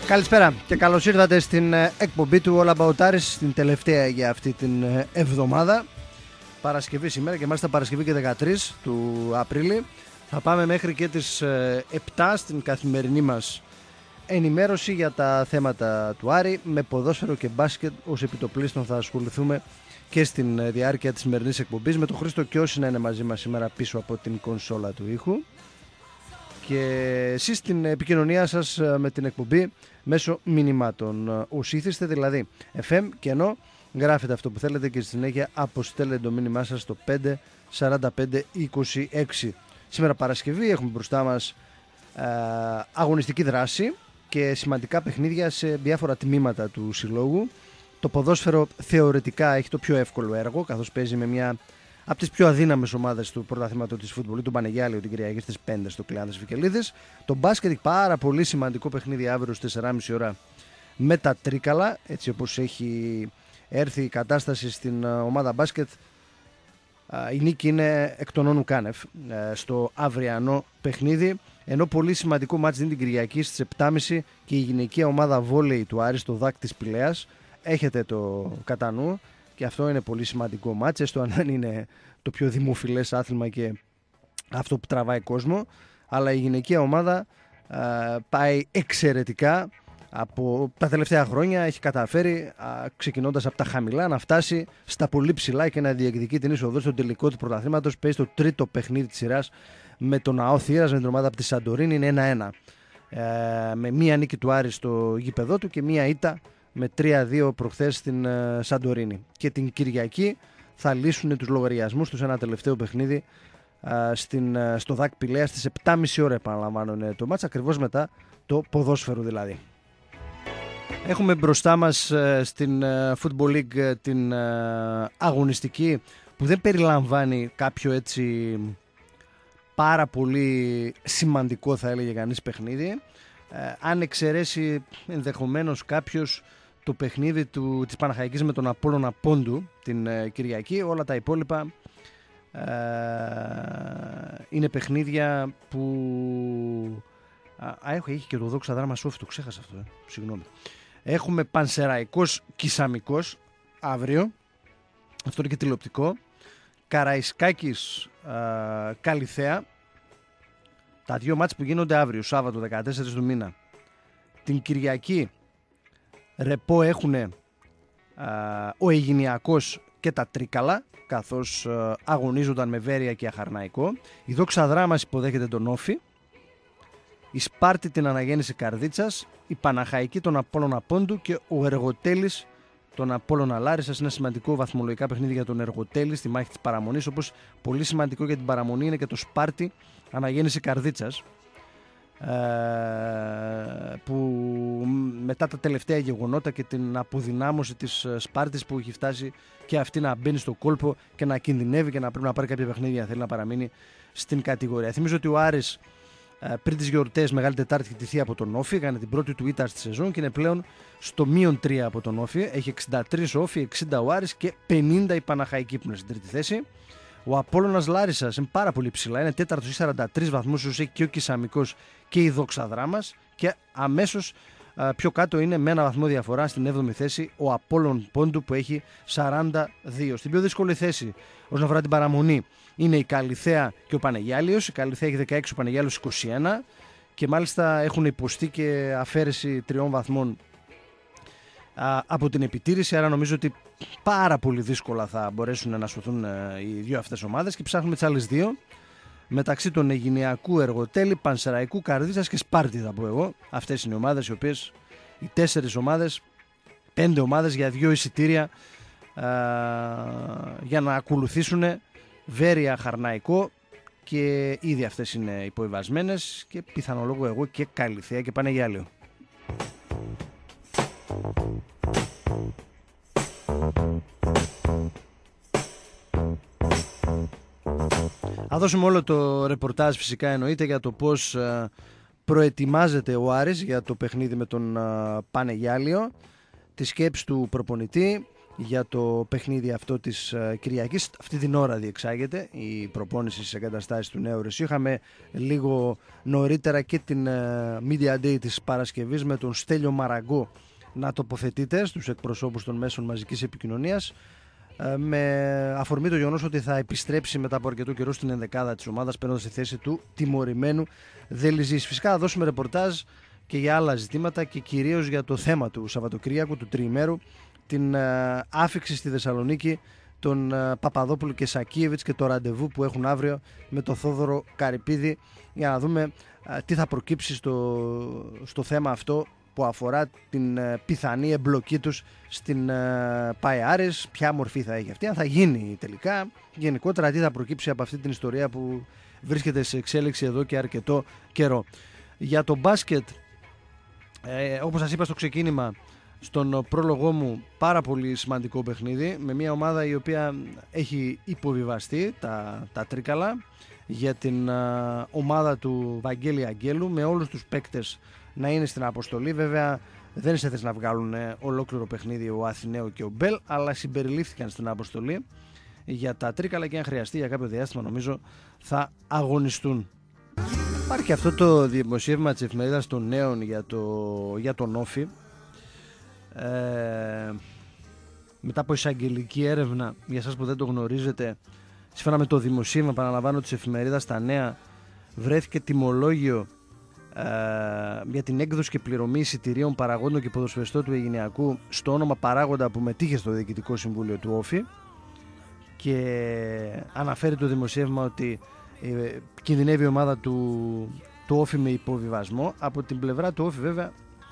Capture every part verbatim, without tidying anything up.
Καλησπέρα και καλώς ήρθατε στην εκπομπή του All About Aris, την τελευταία για αυτή την εβδομάδα. Παρασκευή σήμερα και μάλιστα Παρασκευή και δεκατρείς του Απρίλη. Θα πάμε μέχρι και τις επτά στην καθημερινή μας ενημέρωση για τα θέματα του Άρη. Με ποδόσφαιρο και μπάσκετ ως επιτοπλίστων θα ασχοληθούμε και στην διάρκεια της σημερινής εκπομπής. Με τον Χρήστο Κιώση να είναι μαζί μας σήμερα πίσω από την κονσόλα του ήχου. Και εσείς την επικοινωνία σας με την εκπομπή μέσω μηνυμάτων. Όσοι ήθιστε δηλαδή εφ εμ και ενώ γράφετε αυτό που θέλετε και στη συνέχεια αποστέλλετε το μήνυμά σας στο πέντε σαράντα πέντε είκοσι έξι. Σήμερα Παρασκευή έχουμε μπροστά μας ε, αγωνιστική δράση και σημαντικά παιχνίδια σε διάφορα τμήματα του συλλόγου. Το ποδόσφαιρο θεωρητικά έχει το πιο εύκολο έργο, καθώς παίζει με μια από τις πιο αδύναμες ομάδες του πρωταθλήματος της φούτμπολ, του Πανεγιάλειο, την Κυριακή στις πέντε στο Κλεάνθης Βικελίδης. Το μπάσκετ, πάρα πολύ σημαντικό παιχνίδι αύριο στις τέσσερις και μισή ώρα με τα Τρίκαλα, έτσι όπως έχει έρθει η κατάσταση στην ομάδα μπάσκετ. Η νίκη είναι εκ των όνου κάνευ στο αυριανό παιχνίδι, ενώ πολύ σημαντικό μάτς δίνει την Κυριακή στις επτά και μισή και η γυναικεία ομάδα βόλεϊ του Άρη στο ΔΑΚ της Πηλαίας. Έχετε το κατά νου. Και αυτό είναι πολύ σημαντικό μάτς, έστω αν είναι το πιο δημοφιλές άθλημα και αυτό που τραβάει κόσμο. Αλλά η γυναικεία ομάδα α, πάει εξαιρετικά από τα τελευταία χρόνια. Έχει καταφέρει, α, ξεκινώντας από τα χαμηλά, να φτάσει στα πολύ ψηλά και να διεκδικεί την είσοδο στο τελικό του πρωταθλήματος. Παίζει το τρίτο παιχνίδι της σειράς με τον ΑΟ Θήρας, με την ομάδα από τη Σαντορίνη. Είναι ένα ένα. Ε, με μία νίκη του Άρη στο γήπεδό του και μία ήττα με τρία δύο προχθές στην uh, Σαντορίνη. Και την Κυριακή θα λύσουν τους λογαριασμούς τους ένα τελευταίο παιχνίδι uh, στην, uh, στο ΔΑΚ Πηλαία στις επτά και μισή ώρα, επαναλαμβάνω, είναι το μάτς, ακριβώς μετά το ποδόσφαιρο δηλαδή. Έχουμε μπροστά μας uh, στην uh, Football League uh, την uh, αγωνιστική που δεν περιλαμβάνει κάποιο έτσι πάρα πολύ σημαντικό, θα έλεγε κανείς, παιχνίδι. Uh, αν εξαιρέσει ενδεχομένως κάποιος το παιχνίδι του, της Παναχαϊκής με τον Απόλλωνα Πόντου την uh, Κυριακή, όλα τα υπόλοιπα uh, είναι παιχνίδια που α, α, έχει και το Δόξα Δράμα Σόφι, το ξέχασα αυτό, ε. συγγνώμη. Έχουμε Πανσεραϊκός Κισαμικός αύριο, αυτό είναι και τηλεοπτικό. Καραϊσκάκης uh, Καλιθέα. Τα δύο μάτς που γίνονται αύριο, Σάββατο δεκατέσσερις του μήνα. Την Κυριακή ρεπό έχουν α, ο Αιγινιακός και τα Τρίκαλα, καθώς α, αγωνίζονταν με Βέρεια και Αχαρναϊκό. Η Δόξα Δράμας υποδέχεται τον Όφη. Η Σπάρτη την Αναγέννηση Καρδίτσας. Η Παναχαϊκή τον Απόλλωνα Πόντου και ο Εργοτέλης τον Απόλλωνα Λάρισσας. Είναι σημαντικό βαθμολογικά παιχνίδι για τον Εργοτέλη στη μάχη της παραμονής, όπως πολύ σημαντικό για την παραμονή είναι και το Σπάρτη Αναγέννηση Καρδίτσας, ε, που μετά τα τελευταία γεγονότα και την αποδυνάμωση της Σπάρτης που έχει φτάσει και αυτή να μπαίνει στο κόλπο και να κινδυνεύει και να πρέπει να πάρει κάποια παιχνίδια αν θέλει να παραμείνει στην κατηγορία. Θυμίζω ότι ο Άρης πριν τις γιορτές Μεγάλη Τετάρτη έχει τηθεί από τον Όφη, έκανε την πρώτη του ήττα στη σεζόν και είναι πλέον στο μείον τρία από τον Όφη. Έχει εξήντα τρία ο Όφη, εξήντα ο Άρης και πενήντα η Παναχαϊκή που είναι στην τρίτη θέση. Ο Απόλλωνας Λάρισσας είναι πάρα πολύ ψηλά, είναι τέταρτος, έχει σαράντα τρεις βαθμούς, όσο έχει και ο Κισαμικός και η Δόξα Δράμας, και αμέσως α, πιο κάτω είναι με ένα βαθμό διαφορά στην έβδομη θέση ο Απόλλων Πόντου που έχει σαράντα δύο. Στην πιο δύσκολη θέση όσον αφορά την παραμονή είναι η Καλιθέα και ο Πανεγιάλειος. Η Καλιθέα έχει δεκαέξι, ο Πανεγιάλειος είκοσι ένα και μάλιστα έχουν υποστεί και αφαίρεση τριών βαθμών α, από την επιτήρηση, άρα νομίζω ότι πάρα πολύ δύσκολα θα μπορέσουν να σωθούν οι δύο αυτές ομάδες και ψάχνουμε τις άλλες δύο μεταξύ των Αιγινιακού, Εργοτέλη, Πανσεραϊκού, Καρδίτσας και Σπάρτη, θα πω εγώ. Αυτές είναι οι ομάδες οι οποίες, οι τέσσερις ομάδες, πέντε ομάδες για δύο εισιτήρια α, για να ακολουθήσουν Βέρεια, Χαρναϊκό, και ήδη αυτές είναι υποβιβασμένες, και πιθανολόγω εγώ και Καλιθέα και Πανεγιάλειο. Θα δώσουμε όλο το ρεπορτάζ φυσικά, εννοείται, για το πώς ε, προετοιμάζεται ο Άρης για το παιχνίδι με τον ε, Πανεγιάλειο, τη σκέψη του προπονητή, για το παιχνίδι αυτό της Κυριακής. Αυτή την ώρα διεξάγεται η προπόνηση στις εγκαταστάσεις του Νέου Ρεσί. Είχαμε λίγο νωρίτερα και την Media Day της Παρασκευής με τον Στέλιο Μαραγκό να τοποθετείται στους εκπροσώπους των μέσων μαζικής επικοινωνίας, με αφορμή το γεγονός ότι θα επιστρέψει μετά από αρκετό καιρό στην ενδεκάδα της ομάδας, παίρνοντας τη θέση του τιμωρημένου Δελιζής. Φυσικά θα δώσουμε ρεπορτάζ και για άλλα ζητήματα και κυρίως για το θέμα του Σαββατοκύριακου, του τριημέρου, την uh, άφιξη στη Θεσσαλονίκη των uh, Παπαδόπουλου και Σακίεβιτς και το ραντεβού που έχουν αύριο με τον Θόδωρο Καρυπίδη, για να δούμε uh, τι θα προκύψει στο, στο θέμα αυτό που αφορά την uh, πιθανή εμπλοκή τους στην uh, ΠΑΕ Άρης, ποια μορφή θα έχει αυτή, αν θα γίνει τελικά, γενικότερα τι θα προκύψει από αυτή την ιστορία που βρίσκεται σε εξέλιξη εδώ και αρκετό καιρό. Για το μπάσκετ, ε, όπως σας είπα στο ξεκίνημα, στον πρόλογό μου, πάρα πολύ σημαντικό παιχνίδι με μια ομάδα η οποία έχει υποβιβαστεί τα, τα τρίκαλα για την α, ομάδα του Βαγγέλη Αγγέλου, με όλους τους παίκτες να είναι στην αποστολή. Βέβαια δεν είναι σε θέση να βγάλουν ολόκληρο παιχνίδι ο Αθηναίο και ο Μπέλ, αλλά συμπεριλήφθηκαν στην αποστολή για τα τρίκαλα και αν χρειαστεί για κάποιο διάστημα νομίζω θα αγωνιστούν. Υπάρχει αυτό το δημοσίευμα της εφημερίδας των Νέων για, το, για τον Όφη. Ε, μετά από εισαγγελική έρευνα, για εσάς που δεν το γνωρίζετε, σύμφωνα με το δημοσίευμα, παραλαμβάνω, της εφημερίδας Τα Νέα, βρέθηκε τιμολόγιο ε, για την έκδοση και πληρωμή εισιτηρίων παραγόντων και ποδοσφαιριστών του Αιγινειακού στο όνομα παράγοντα που μετήχε στο Διοικητικό Συμβούλιο του Όφη, και αναφέρει το δημοσίευμα ότι ε, κινδυνεύει η ομάδα του, του Όφη με υποβιβασμό. Από την πλευρά του Όφη βέβαια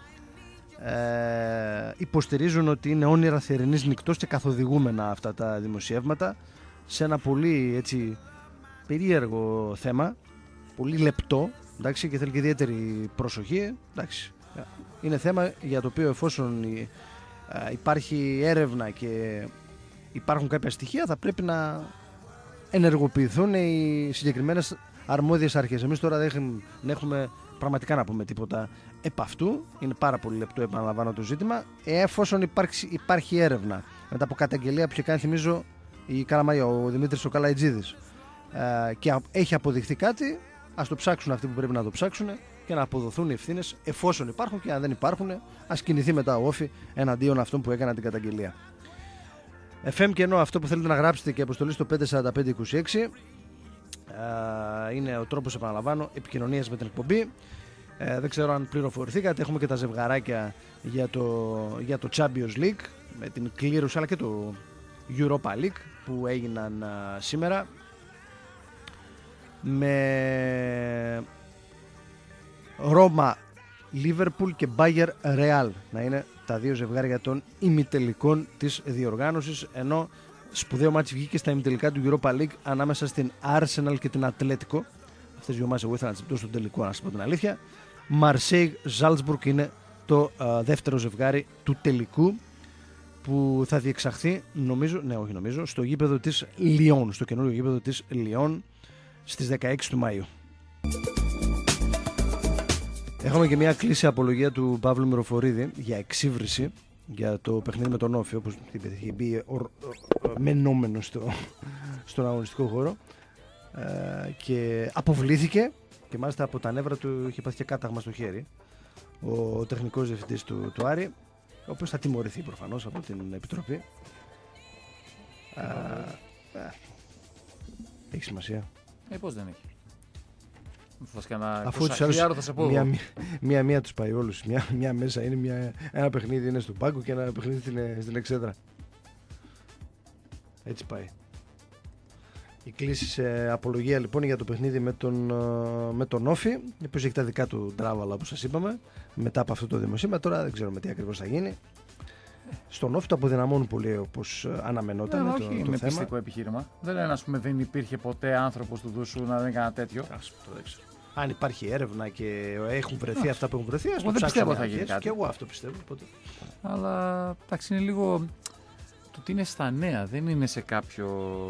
Ε, υποστηρίζουν ότι είναι όνειρα θερινής νυκτός και καθοδηγούμενα αυτά τα δημοσιεύματα σε ένα πολύ έτσι περίεργο θέμα, πολύ λεπτό, εντάξει, και θέλει και ιδιαίτερη προσοχή, εντάξει. Είναι θέμα για το οποίο, εφόσον υπάρχει έρευνα και υπάρχουν κάποια στοιχεία, θα πρέπει να ενεργοποιηθούν οι συγκεκριμένες αρμόδιες αρχές. Εμείς τώρα δεν έχουμε πραγματικά να πούμε τίποτα επ' αυτού. Είναι πάρα πολύ λεπτό, επαναλαμβάνω, το ζήτημα. Εφόσον υπάρχει, υπάρχει έρευνα μετά από καταγγελία που είχε κάνει, θυμίζω, η Καλαμαρία, ο Δημήτρης ο Καλαϊτζίδης, ε, και έχει αποδειχθεί κάτι, ας το ψάξουν αυτοί που πρέπει να το ψάξουν και να αποδοθούν οι ευθύνες, εφόσον υπάρχουν, και αν δεν υπάρχουν, ας κινηθεί μετά ο Όφη εναντίον αυτών που έκαναν την καταγγελία. εφ εμ και ενώ αυτό που θέλετε να γράψετε και αποστολή στο πέντε τέσσερα πέντε είκοσι έξι. Uh, είναι ο τρόπος, επαναλαμβάνω, επικοινωνίας με την εκπομπή. Uh, δεν ξέρω αν πληροφορηθήκατε, έχουμε και τα ζευγαράκια για το, για το Champions League με την κλήρωση, αλλά και το Europa League που έγιναν uh, σήμερα, με Ρώμα, Liverpool και Bayer Real να είναι τα δύο ζευγάρια των ημιτελικών της διοργάνωσης, ενώ σπουδαίο μάτσι βγήκε στα ημιτελικά του Europa League ανάμεσα στην Arsenal και την Atletico. Αυτές δύο ομάδες εγώ ήθελα να τις στο τελικό, να σας πω την αλήθεια. Marseille Salzburg είναι το uh, δεύτερο ζευγάρι του τελικού, που θα διεξαχθεί, νομίζω, ναι όχι νομίζω, στο γήπεδο της Λιόν, στο καινούριο γήπεδο της Λιόν στις δεκαέξι του Μαΐου. Έχουμε και μια κλίση απολογία του Παύλου Μυροφορίδη για εξύβριση για το παιχνίδι με τον Όφη, όπως είχε μπει μενόμενο στο, στον αγωνιστικό χώρο, ε, και αποβλήθηκε, και μάλιστα από τα νεύρα του είχε πάθει και κάταγμα στο χέρι ο τεχνικός διευθυντής του, του Άρη, ο οποίος θα τιμωρηθεί προφανώς από την Επιτροπή. ε, ε, έχει σημασία. Ε, πώς δεν έχει. Αφού τους άλλους μία, μία, μία, μία τους πάει όλους. Μια, μια μέσα είναι, μια, ένα παιχνίδι είναι στον πάγκο και ένα παιχνίδι στην, στην εξέδρα. Έτσι πάει. Η κλίση σε απολογία λοιπόν για το παιχνίδι με τον, με τον Όφη, ο οποίος έχει τα δικά του τράβαλα, όπως σας είπαμε, μετά από αυτό το δημοσίευμα. Τώρα δεν ξέρουμε τι ακριβώς θα γίνει. Στον Όφη το αποδυναμώνουν πολύ, όπως αναμενόταν. Ναι, το, όχι το με θέμα. πιστικό επιχείρημα. Δεν λένε, ας πούμε, δεν υπήρχε ποτέ άνθρωπος του Δουσού να δεν έκανε τέτοιο. Ας, το δεν ξέρω. Αν υπάρχει έρευνα και έχουν βρεθεί αυτά που έχουν βρεθεί, ας εγώ το δεν πιστεύω θα γίνει κάτι. Και εγώ αυτό πιστεύω. Οπότε. Αλλά εντάξει, είναι λίγο. Το ότι είναι στα νέα, δεν είναι σε κάποιο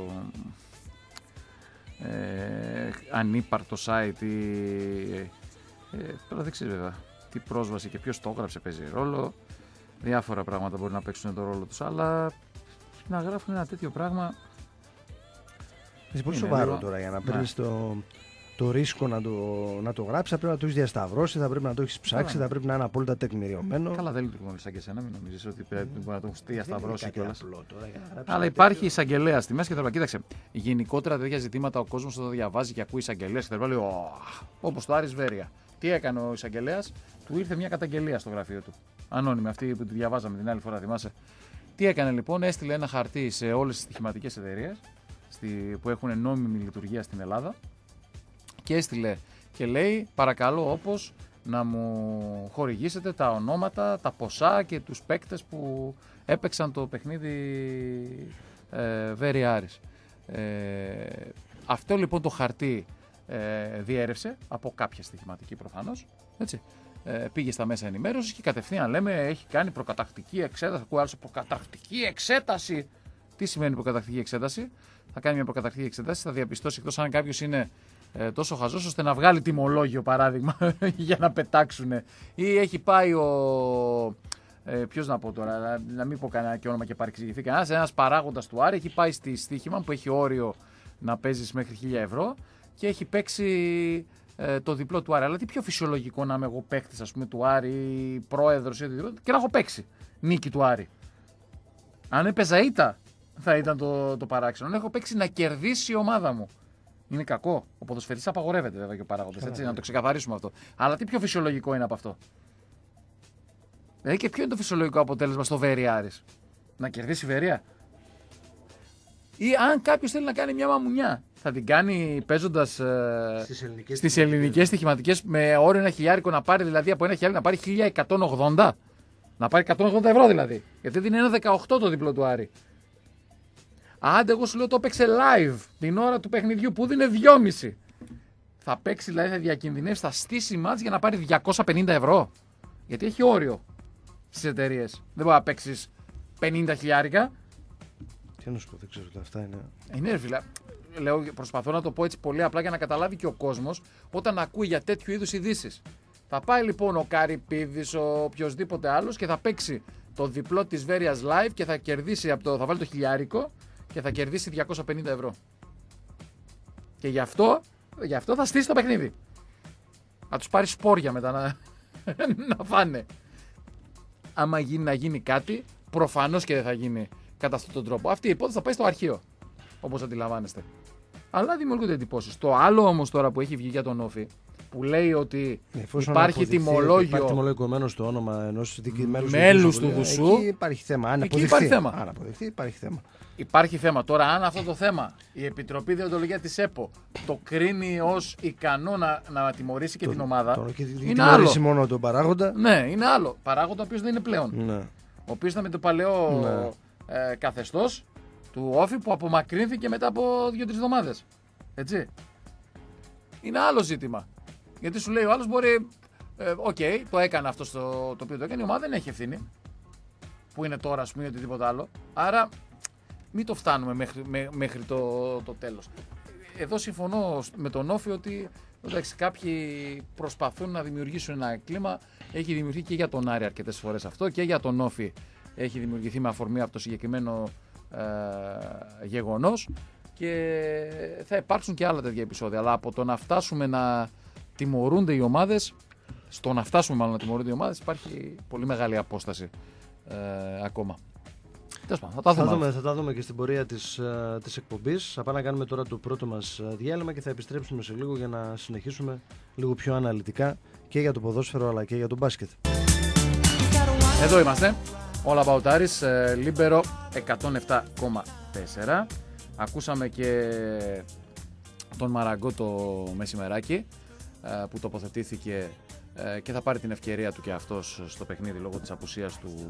ε, ανύπαρτο site ή. Ε, τώρα δεν ξέρω βέβαια τι πρόσβαση και ποιος το έγραψε παίζει ρόλο. Διάφορα πράγματα μπορεί να παίξουν τον ρόλο τους, αλλά να γράφουν ένα τέτοιο πράγμα. Είναι πολύ σοβαρό λίγο... τώρα για να παίρνει το, το ρίσκο να το, να το γράψει. Θα πρέπει να το έχει διασταυρώσει, θα πρέπει να το έχει ψάξει, Καλά, θα πρέπει να είναι απόλυτα τεκμηριωμένο. Καλά, δεν λειτουργούν σαν και εσένα, μην νομίζει ότι πρέπει mm. να το έχει διασταυρώσει κιόλα. Αλλά υπάρχει εισαγγελέα στη μέση και θα κοίταξε. Γενικότερα τέτοια ζητήματα ο κόσμο όταν διαβάζει και ακούει εισαγγελέα και θα λέει όπω το Άρης Βέρεια. Τι έκανε ο εισαγγελέα, του ήρθε μια καταγγελία στο γραφείο του. Ανώνυμη, αυτή που τη διαβάζαμε την άλλη φορά, θυμάσαι. Τι έκανε λοιπόν, έστειλε ένα χαρτί σε όλες τις στοιχηματικές εταιρείες που έχουν νόμιμη λειτουργία στην Ελλάδα και έστειλε και λέει παρακαλώ όπως να μου χορηγήσετε τα ονόματα, τα ποσά και τους παίκτες που έπαιξαν το παιχνίδι ε, Βέρεια Άρης. Ε, αυτό λοιπόν το χαρτί ε, διέρευσε από κάποια στοιχηματική προφανώς, έτσι. Ε, πήγε στα μέσα ενημέρωσης και κατευθείαν λέμε έχει κάνει προκαταρκτική εξέταση. Ακούω άλλο προκαταρκτική εξέταση. Τι σημαίνει προκαταρκτική εξέταση? Θα κάνει μια προκαταρκτική εξέταση, θα διαπιστώσει εκτός αν κάποιος είναι ε, τόσο χαζός ώστε να βγάλει τιμολόγιο παράδειγμα για να πετάξουν. Ή έχει πάει ο. Ε, ποιος να πω τώρα, να, να μην πω κανένα και όνομα και παρεξηγηθεί κανένας. Ένας παράγοντας του Άρη έχει πάει στη στοίχημα που έχει όριο να παίζεις μέχρι χίλια ευρώ και έχει παίξει. Ε, το διπλό του Άρη. Αλλά τι πιο φυσιολογικό να είμαι εγώ παίκτης, ας πούμε, του Άρη, πρόεδρος ή οτιδήποτε και να έχω παίξει νίκη του Άρη. Αν έπαιζα ήττα θα ήταν το, το παράξενο. Αν έχω παίξει να κερδίσει η ομάδα μου. Είναι κακό. Ο ποδοσφαιριστής απαγορεύεται βέβαια και ο παράγοντας. Έτσι, να το ξεκαθαρίσουμε αυτό. Αλλά τι πιο φυσιολογικό είναι από αυτό? Δηλαδή και ποιο είναι το φυσιολογικό αποτέλεσμα στο Βέρεια Άρης? Να κερδίσει η Βέρεια? Ή αν κάποιος θέλει να κάνει μια μαμουνιά, θα την κάνει παίζοντας ε, στις ελληνικές, στις ελληνικές στοιχηματικές με όριο ένα χιλιάρικο να πάρει, δηλαδή από ένα χιλιάρικο να πάρει χίλια εκατόν ογδόντα. Να πάρει εκατόν ογδόντα ευρώ δηλαδή. Γιατί δεν είναι ένα δεκαοκτώ το διπλό του Άρη. Άντε, εγώ σου λέω το έπαιξε live την ώρα του παιχνιδιού που δίνει δυόμισι. Θα παίξει, δηλαδή θα διακινδυνεύσει, θα στήσει μάτς για να πάρει διακόσια πενήντα ευρώ. Γιατί έχει όριο στις εταιρείες. Δεν μπορεί να παίξεις πενήντα χιλιάρικα. Τι να σου πω, δεν ξέρω τι αυτά είναι. Είναι ρε φίλε. Λέω, προσπαθώ να το πω έτσι πολύ απλά για να καταλάβει και ο κόσμος όταν ακούει για τέτοιου είδους ειδήσεις. Θα πάει λοιπόν ο Καρυπίδης, ο οποιοσδήποτε άλλος και θα παίξει το διπλό της Βέρειας live και θα κερδίσει από το, θα βάλει το χιλιάρικο και θα κερδίσει διακόσια πενήντα ευρώ. Και γι' αυτό, γι' αυτό θα στήσει το παιχνίδι. Θα τους πάρει σπόρια μετά να, να φάνε. Άμα γίνει να γίνει κάτι, προφανώς και δεν θα γίνει κατά αυτόν τον τρόπο. Αυτή η υπόθεση θα πάει στο αρχείο, όπως αντιλαμβάνεστε. Αλλά δημιουργούνται εντυπώσεις. Το άλλο όμως τώρα που έχει βγει για τον Όφη, που λέει ότι Εφόσον υπάρχει τιμολόγιο. Υπάρχει τιμολογημένο στο όνομα ενός μέλους του Βουσού. Εκεί υπάρχει θέμα. Αν εκεί υπάρχει θέμα. Αν αποδειχθεί, υπάρχει θέμα. Υπάρχει θέμα. Τώρα, αν αυτό το θέμα η Επιτροπή Δεοντολογία της ΕΠΟ το κρίνει ως ικανό να, να τιμωρήσει και το, την ομάδα. Το, και είναι άλλο. Μόνο τον παράγοντα. Ναι, είναι άλλο. Παράγοντα ο οποίος δεν είναι πλέον. Ναι. Ο οποίος ήταν με το παλαιό ναι. ε, καθεστώς του Όφη που απομακρύνθηκε μετά από δύο-τρεις εβδομάδες. Έτσι. Είναι άλλο ζήτημα. Γιατί σου λέει ο άλλος μπορεί. Οκ, ε, okay, το έκανε αυτό στο, το οποίο το έκανε. Η ομάδα δεν έχει ευθύνη. Που είναι τώρα, α πούμε, ή οτιδήποτε άλλο. Άρα μην το φτάνουμε μέχρι, μέ, μέχρι το, το τέλος. Εδώ συμφωνώ με τον Όφη ότι εντάξει, κάποιοι προσπαθούν να δημιουργήσουν ένα κλίμα. Έχει δημιουργηθεί και για τον Άρη αρκετές φορές αυτό και για τον Όφη έχει δημιουργηθεί με αφορμή από το συγκεκριμένο ε, γεγονός. Και θα υπάρξουν και άλλα τέτοια επεισόδια. Αλλά από το να φτάσουμε να τιμωρούνται οι ομάδες, στο να φτάσουμε μάλλον να τιμωρούνται οι ομάδες, υπάρχει πολύ μεγάλη απόσταση ε, ακόμα. Τέλος πάντων, θα τα δούμε. Θα, δούμε, θα τα δούμε και στην πορεία της, uh, της εκπομπής. Θα πάμε να κάνουμε τώρα το πρώτο μας διάλειμμα και θα επιστρέψουμε σε λίγο για να συνεχίσουμε λίγο πιο αναλυτικά και για το ποδόσφαιρο αλλά και για το μπάσκετ. Εδώ είμαστε. All About Aris, Libero εκατόν επτά κόμμα τέσσερα. Ακούσαμε και τον Μαραγκό το μεσημεράκι που τοποθετήθηκε και θα πάρει την ευκαιρία του και αυτός στο παιχνίδι λόγω της απουσίας του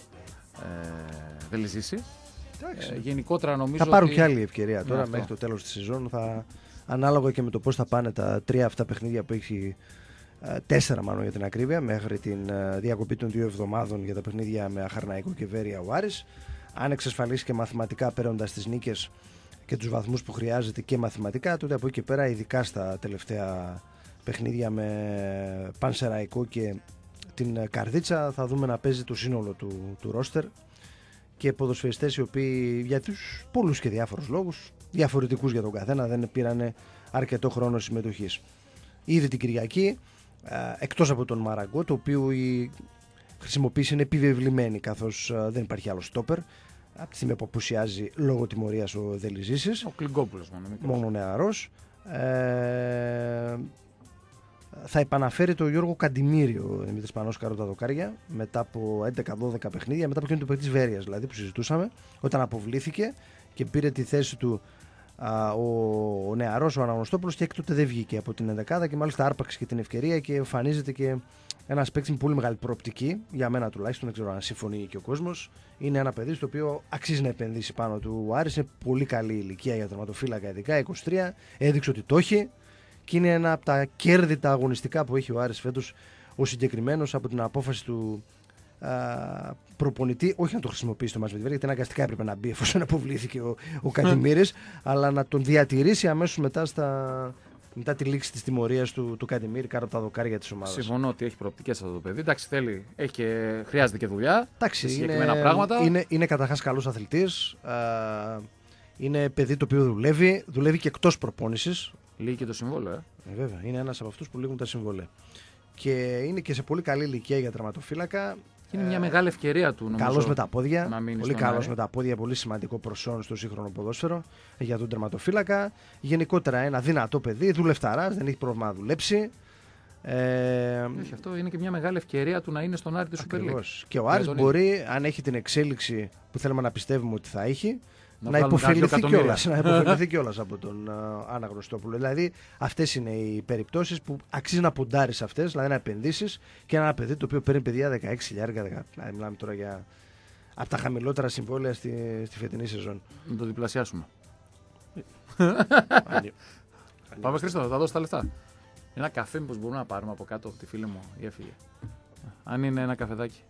ε, Βελιζίση. Ε, γενικότερα νομίζω θα πάρουν ότι... και άλλη ευκαιρία τώρα ναι, μέχρι το τέλος της σεζόν. Θα... Ανάλογα και με το πώς θα πάνε τα τρία αυτά παιχνίδια που έχει, τέσσερα μάλλον για την ακρίβεια, μέχρι την διακοπή των δύο εβδομάδων για τα παιχνίδια με Αχαρναϊκό και Βέρεια ο Άρης. Αν εξασφαλίσει και μαθηματικά παίρνοντας τις νίκες και τους βαθμούς που χρειάζεται και μαθηματικά, τότε από εκεί και πέρα, ειδικά στα τελευταία παιχνίδια με Πανσεραϊκό και την Καρδίτσα, θα δούμε να παίζει το σύνολο του, του ρόστερ και ποδοσφαιριστές οι οποίοι για τους πολλούς και διάφορους λόγους, διαφορετικούς για τον καθένα, δεν πήραν αρκετό χρόνο συμμετοχής. Ήδη την Κυριακή, εκτός από τον Μαραγκό, το οποίο η χρησιμοποίηση είναι επιβεβλημένη, καθώς δεν υπάρχει άλλο στόπερ από τη στιγμή που απουσιάζει λόγω τιμωρίας ο Δελιζήσης. Ο Κλιγκόπουλος μόνο. Μόνο νεαρός. Ε, θα επαναφέρει τον Γιώργο Καντιμίριο ο Δημήτρης Πανός Καρότα δοκάρια μετά από έντεκα δώδεκα παιχνίδια, μετά από εκείνο το παιχνίδι της Βέρειας δηλαδή που συζητούσαμε, όταν αποβλήθηκε και πήρε τη θέση του α, ο, ο νεαρός ο Αναγνωστόπουλος και έκτοτε δεν βγήκε από την ενδεκάδα και μάλιστα άρπαξε και την ευκαιρία και εμφανίζεται και ένας παίκτης με πολύ μεγάλη προοπτική, για μένα τουλάχιστον, δεν ξέρω αν συμφωνεί και ο κόσμος. Είναι ένα παιδί στο οποίο αξίζει να επενδύσει πάνω του. Ο Άρης είναι πολύ καλή ηλικία για τερματοφύλακα, ειδικά είκοσι τρία, έδειξε ότι το έχει και είναι ένα από τα κέρδη τα αγωνιστικά που έχει ο Άρης φέτος ο συγκεκριμένος από την απόφαση του α, προπονητή, όχι να το χρησιμοποιήσει το μάτς με τη Βέρεια, γιατί αναγκαστικά έπρεπε να μπει εφόσον αποβλήθηκε ο, ο Καντιμίρης, αλλά να τον διατηρήσει αμέσως μετά στα. Μετά τη λήξη της τιμωρίας του, του Καντιμίρη κάτω από τα δοκάρια της ομάδας. Συμφωνώ ότι έχει προοπτικές αυτό το παιδί. Εντάξει, θέλει, έχει και, χρειάζεται και δουλειά. Εντάξει, σε συγκεκριμένα είναι, πράγματα. Είναι, είναι καταρχάς καλός αθλητής. Α, είναι παιδί το οποίο δουλεύει. Δουλεύει και εκτός προπόνησης. Λύγει και το συμβόλαιο, ε. ε. Βέβαια, είναι ένας από αυτούς που λύγουν τα συμβόλαια. Και είναι και σε πολύ καλή ηλικία για τερματοφύλακα. Είναι μια μεγάλη ευκαιρία του, νομίζω. Καλός με τα πόδια. Πολύ καλός Άρη. με τα πόδια. Πολύ σημαντικό προσόν στο σύγχρονο ποδόσφαιρο για τον τερματοφύλακα. Γενικότερα ένα δυνατό παιδί. Δουλευταράς, δεν έχει πρόβλημα να δουλέψει. Ε, όχι, αυτό είναι και μια μεγάλη ευκαιρία του να είναι στον Άρη της Super League. Και ο Άρης μπορεί, αν έχει την εξέλιξη που θέλουμε να πιστεύουμε ότι θα έχει, να, να υποφεληθεί κιόλας από τον uh, Αναγνωστόπουλο. Δηλαδή, αυτές είναι οι περιπτώσεις που αξίζει να ποντάρεις αυτές, δηλαδή να επενδύσεις και ένα παιδί το οποίο παίρνει παιδιά δεκαέξι χιλιάδες. Δηλαδή, μιλάμε τώρα για από τα χαμηλότερα συμβόλαια στη, στη φετινή σεζόν. Να το διπλασιάσουμε. Πάμε, Χρήστο, θα τα δώσω τα λεφτά. Ένα καφέ, μήπως μπορούμε να πάρουμε από κάτω από τη φίλη μου ή έφυγε. Αν είναι ένα καφεδάκι.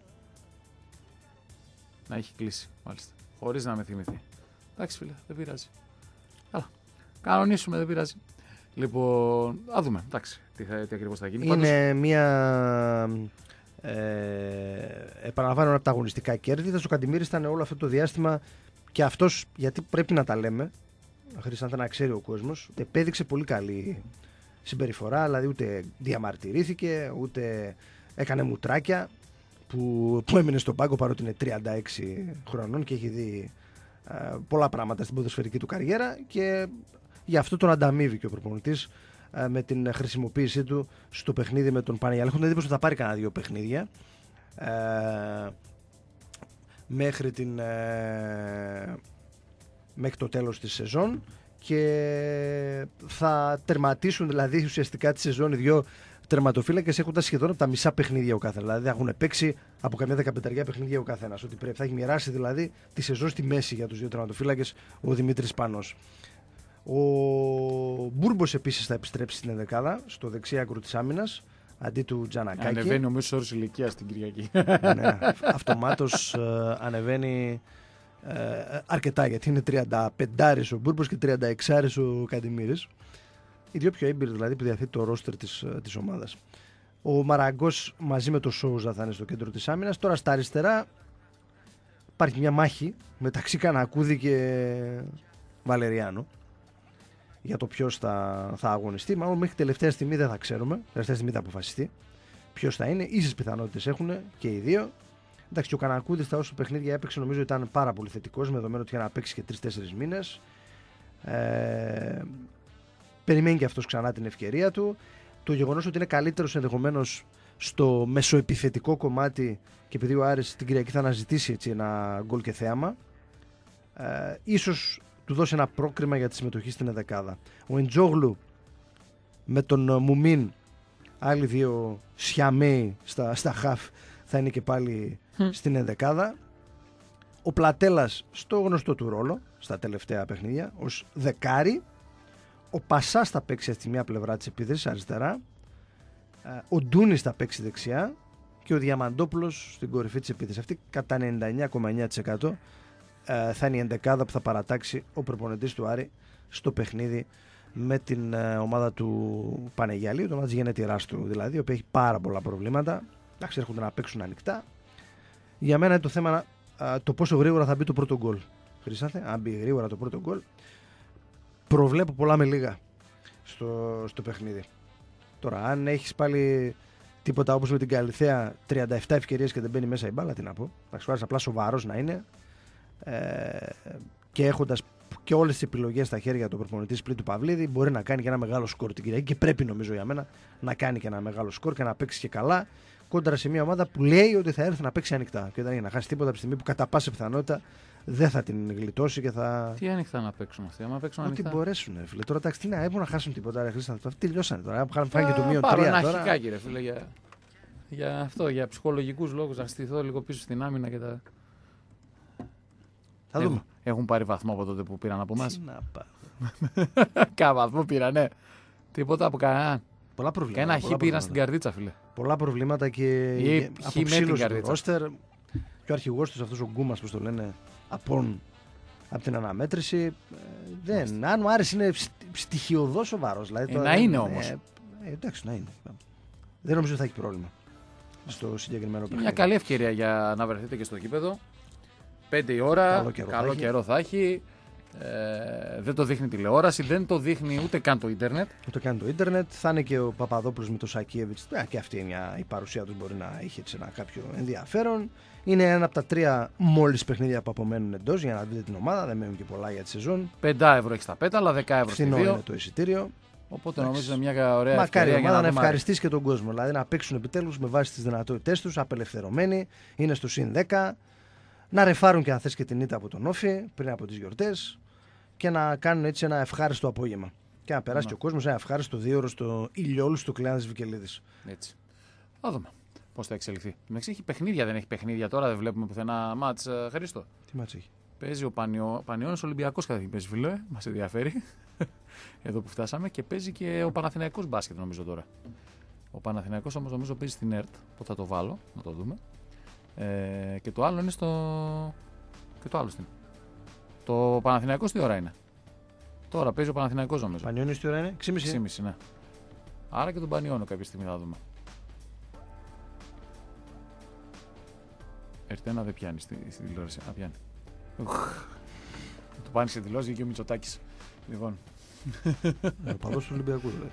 Να έχει κλείσει, μάλιστα. Χωρίς να με θυμηθεί. Εντάξει, φίλε, δεν πειράζει. Καλά. Κανονίσουμε, δεν πειράζει. Λοιπόν, α δούμε. Εντάξει, τι, τι ακριβώς θα γίνει. Είναι Πάντως... μια. Ε, επαναλαμβάνω, ένα από τα αγωνιστικά κέρδη. Ο Καντιμίρης ήταν όλο αυτό το διάστημα και αυτός, γιατί πρέπει να τα λέμε, χρειάζεται να ξέρει ο κόσμος, επέδειξε πολύ καλή συμπεριφορά. Δηλαδή, ούτε διαμαρτυρήθηκε, ούτε έκανε μουτράκια που, που έμεινε στον πάγκο παρότι είναι τριάντα έξι χρονών και έχει δει ε, πολλά πράγματα στην ποδοσφαιρική του καριέρα και γι' αυτό τον ανταμείβει και ο προπονητής ε, με την χρησιμοποίησή του στο παιχνίδι με τον Παναγιάλη. Έχουν εντύπωση ότι θα πάρει κανένα δύο παιχνίδια ε, μέχρι, την, ε, μέχρι το τέλος της σεζόν και θα τερματίσουν δηλαδή ουσιαστικά τη σεζόν οι δύο τερματοφύλακες έχοντας σχεδόν από τα μισά παιχνίδια ο καθένας. Δηλαδή θα έχουν παίξει από καμιά δεκαπενταριά παιχνίδια ο καθένας. Ότι πρέπει, θα έχει μοιράσει δηλαδή τη σεζόν στη μέση για τους δύο τερματοφύλακες ο Δημήτρης Πανός. Ο Μπούρμπος επίσης θα επιστρέψει στην ενδεκάδα, στο δεξί άκρο της άμυνας, αντί του Τζανακάκη. Ανεβαίνει ο μέσος όρος ηλικίας στην Κυριακή. Ναι, αυτομάτως ε, ανεβαίνει ε, αρκετά, γιατί είναι τριάντα πέντε ο Μπούρμπος και τριάντα έξι ο Καντιμίρης. Οι δύο πιο έμπειροι δηλαδή που διαθέτει το ρόστερ της, της ομάδας. Ο Μαραγκός μαζί με το Σόουζα θα είναι στο κέντρο της άμυνας. Τώρα στα αριστερά υπάρχει μια μάχη μεταξύ Κανακούδη και Βαλεριάνο για το ποιος θα, θα αγωνιστεί. Μάλλον μέχρι τελευταία στιγμή δεν θα ξέρουμε. Τελευταία στιγμή θα αποφασιστεί ποιος θα είναι. Ίσες πιθανότητες έχουν και οι δύο. Εντάξει, και ο Κανακούδης στα όσο παιχνίδια έπαιξε νομίζω ήταν πάρα πολύ θετικός, με δεδομένο ότι είχε να παίξει και τρεις τέσσερις μήνες. Ε, περιμένει και αυτός ξανά την ευκαιρία του. Το γεγονός ότι είναι καλύτερος ενδεχομένως στο μεσοεπιθετικό κομμάτι και επειδή ο Άρης την Κυριακή θα αναζητήσει έτσι ένα γκολ και θέαμα, ε, ίσως του δώσει ένα πρόκριμα για τη συμμετοχή στην ενδεκάδα. Ο Εντζόγλου με τον Μουμίν, άλλοι δύο σιαμέοι στα, στα χαφ, θα είναι και πάλι mm. στην ενδεκάδα. Ο Πλατέλας στο γνωστό του ρόλο στα τελευταία παιχνίδια ως δεκάρι. Ο Πασάς θα παίξει στη μία πλευρά της επίθεσης αριστερά. Ο Ντούνης θα παίξει δεξιά και ο Διαμαντόπουλος στην κορυφή της επίθεσης. Αυτή κατά ενενήντα εννέα κόμμα εννέα τοις εκατό θα είναι η ενδεκάδα που θα παρατάξει ο προπονητής του Άρη στο παιχνίδι με την ομάδα του Πανεγιαλίου, το ομάδα της γενέτειράς του δηλαδή, η οποία έχει πάρα πολλά προβλήματα. Εντάξει, έρχονται να παίξουν ανοιχτά. Για μένα είναι το θέμα α, το πόσο γρήγορα θα μπει το πρώτο γκολ. Χρήσατε, αν μπει γρήγορα το πρώτο γκολ, προβλέπω πολλά με λίγα στο, στο παιχνίδι. Τώρα, αν έχεις πάλι τίποτα όπως με την Καλιθέα, τριάντα επτά ευκαιρίες και δεν μπαίνει μέσα η μπάλα, τι να πω. Θα σου απλά σοβαρός να είναι. Ε, και έχοντας και όλες τις επιλογές στα χέρια του προπονητή πλην του Παυλίδη, μπορεί να κάνει και ένα μεγάλο σκορ την Κυριακή και πρέπει, νομίζω για μένα, να κάνει και ένα μεγάλο σκορ και να παίξει και καλά κόντρα σε μια ομάδα που λέει ότι θα έρθει να παίξει ανοιχτά και δεν έχει να χάσει τίποτα από τη στιγμή που κατά πάσα πιθανότητα δεν θα την γλιτώσει και θα. Τι ανοιχτά να παίξουν αυτοί, άμα παίξουν Ό,τι ανοιχτά. μπορέσουν, ρε φίλε. Τώρα εντάξει, τι να έχουν να χάσουν τίποτα, ρε Χρήστα. Αυτοί τελειώσανε τώρα. Είχαν φάει και το μείον πάρω τρία. ένα Τώρα... αρχικάκι, ρε φίλε, για, για αυτό, για ψυχολογικούς λόγους, να στηθώ λίγο πίσω στην άμυνα και τα. Θα δούμε. Έχουν πάρει βαθμό από τότε που πήραν από εμάς. Τι να πάρουν. Κάνα βαθμό πήραν, ναι. Τίποτα από κανέναν. Πολλά προβλήματα. Και ένα χ πήραν στην καρδίτσα, φίλε. Πολλά προβλήματα και Ή αποψήλωση του ρόστερ. Και ο αρχηγός τους, αυτός ο Γκούμας, πώς το λένε, απόν από την αναμέτρηση. Ε, δεν. Αν ο Άρης είναι στοιχειωδώς σοβαρός. Δηλαδή, ε, τώρα, να είναι ε, όμως. Ε, ε, εντάξει, να είναι. Δεν νομίζω ότι θα έχει πρόβλημα στο συγκεκριμένο παιχνίδι. Μια καλή ευκαιρία για να βρεθείτε και στο γήπεδο. Πέντε η ώρα, Καλό καιρό, καλό θα, έχει. καιρό θα έχει. Ε, δεν το δείχνει τηλεόραση, δεν το δείχνει ούτε καν το ίντερνετ. Ούτε καν το ίντερνετ. Θα είναι και ο Παπαδόπουλος με το Σακίεβιτς. Ε, και αυτή μια, η παρουσία του μπορεί να είχε έτσι, ένα κάποιο ενδιαφέρον. Είναι ένα από τα τρία μόλις παιχνίδια που απομένουν εντός για να δείτε την ομάδα. Δεν μένουν και πολλά για τη σεζόν. πέντε ευρώ έχει τα πέταλα, δέκα ευρώ στη Φθηνό δύο. είναι το εισιτήριο. Οπότε νομίζω είναι μια ωραία Μακάρι η ευκαιρία ομάδα για να, να δούμε... ευχαριστήσει και τον κόσμο. Δηλαδή να παίξουν επιτέλους με βάση τις δυνατότητές τους, απελευθερωμένοι, είναι στο συν δέκα. Να ρεφάρουν και αν θες και την ήττα από τον Όφη πριν από τις γιορτές και να κάνουν έτσι ένα ευχάριστο απόγευμα. Και να περάσει Να. και ο κόσμος ένα ευχάριστο δύο ώρο στο ηλιόλου του Κλεάνδης Βικελίδης. Έτσι. Θα δούμε πώς θα εξελιχθεί. Εντάξει, έχει παιχνίδια, δεν έχει παιχνίδια τώρα, δεν βλέπουμε πουθενά μάτς. ε, Χρήστο. Τι μάτς έχει. Παίζει ο Πανιό... Πανιώνας Ολυμπιακός καταρχήν παίζει, φίλε. Μας ενδιαφέρει. Εδώ που φτάσαμε. Και παίζει και ο Παναθηναϊκός μπάσκετ, νομίζω τώρα. Ο Παναθηναϊκός όμως νομίζω παίζει στην ΕΡΤ. Που θα το βάλω, να το δούμε. Ε, και το άλλο είναι στο. Και το άλλο στην. Το Παναθηναϊκός τι ώρα είναι. Τώρα παίζει ο Παναθηναϊκός νομίζω. Πανιώνης τι ώρα είναι, έξι και μισή. έξι και μισή, ναι. Άρα και τον Πανιώνο κάποια στιγμή θα δούμε. Ερτένα δεν πιάνει στη, στη τηλεόραση. Α, πιάνει. Του πάνε σε τηλεόραση και ο Μητσοτάκης. Λοιπόν. Ο παδός του Ολυμπιακού δηλαδή.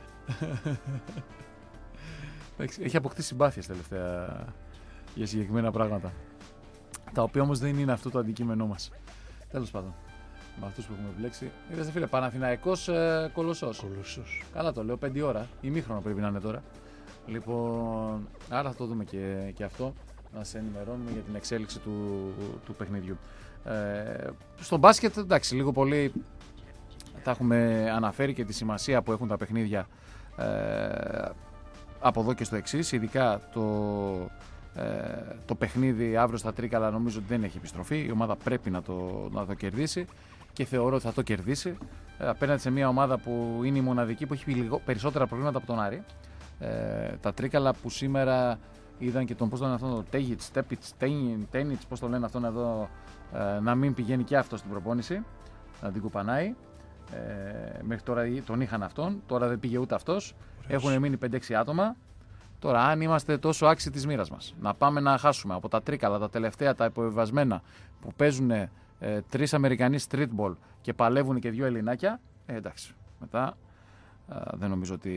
Έχει αποκτήσει συμπάθειες τελευταία για συγκεκριμένα πράγματα. Τα οποία όμως δεν είναι αυτό το αντικείμενό μας. Τέλος πάντων. Με αυτούς που έχουμε βλέξει. Είδατε φίλε, Παναθηναϊκός ε, Κολοσσός. Κολοσσός. Καλά το λέω, πέντε ώρα. Ημίχρονο πρέπει να είναι τώρα. Λοιπόν, άρα θα το δούμε και, και αυτό. Να σε ενημερώνουμε για την εξέλιξη του, του παιχνιδιού. Ε, στο μπάσκετ, εντάξει, λίγο πολύ θα έχουμε αναφέρει και τη σημασία που έχουν τα παιχνίδια ε, από εδώ και στο εξής. Ειδικά το, ε, το παιχνίδι αύριο στα Τρίκαλα νομίζω ότι δεν έχει επιστροφή. Η ομάδα πρέπει να το, να το κερδίσει και θεωρώ ότι θα το κερδίσει ε, απέναντι σε μια ομάδα που είναι η μοναδική που έχει λιγό, περισσότερα προβλήματα από τον Άρη. Ε, τα Τρίκαλα που σήμερα είδαν και τον πώς το λένε αυτόν, το Τέγιτς, Τέπιτς, Τένιτς, πώς το λένε αυτόν εδώ, ε, να μην πηγαίνει και αυτό στην προπόνηση, να την κουπανάει. Ε, μέχρι τώρα τον είχαν αυτόν, τώρα δεν πήγε ούτε αυτός. Έχουν μείνει πέντε έξι άτομα. Τώρα, αν είμαστε τόσο άξιοι της μοίρας μας, να πάμε να χάσουμε από τα Τρίκαλα, τα τελευταία, τα υποβιβασμένα, που παίζουν ε, τρεις Αμερικανοί streetball και παλεύουν και δύο Ελληνάκια, ε, εντάξει, μετά ε, δεν νομίζω ότι.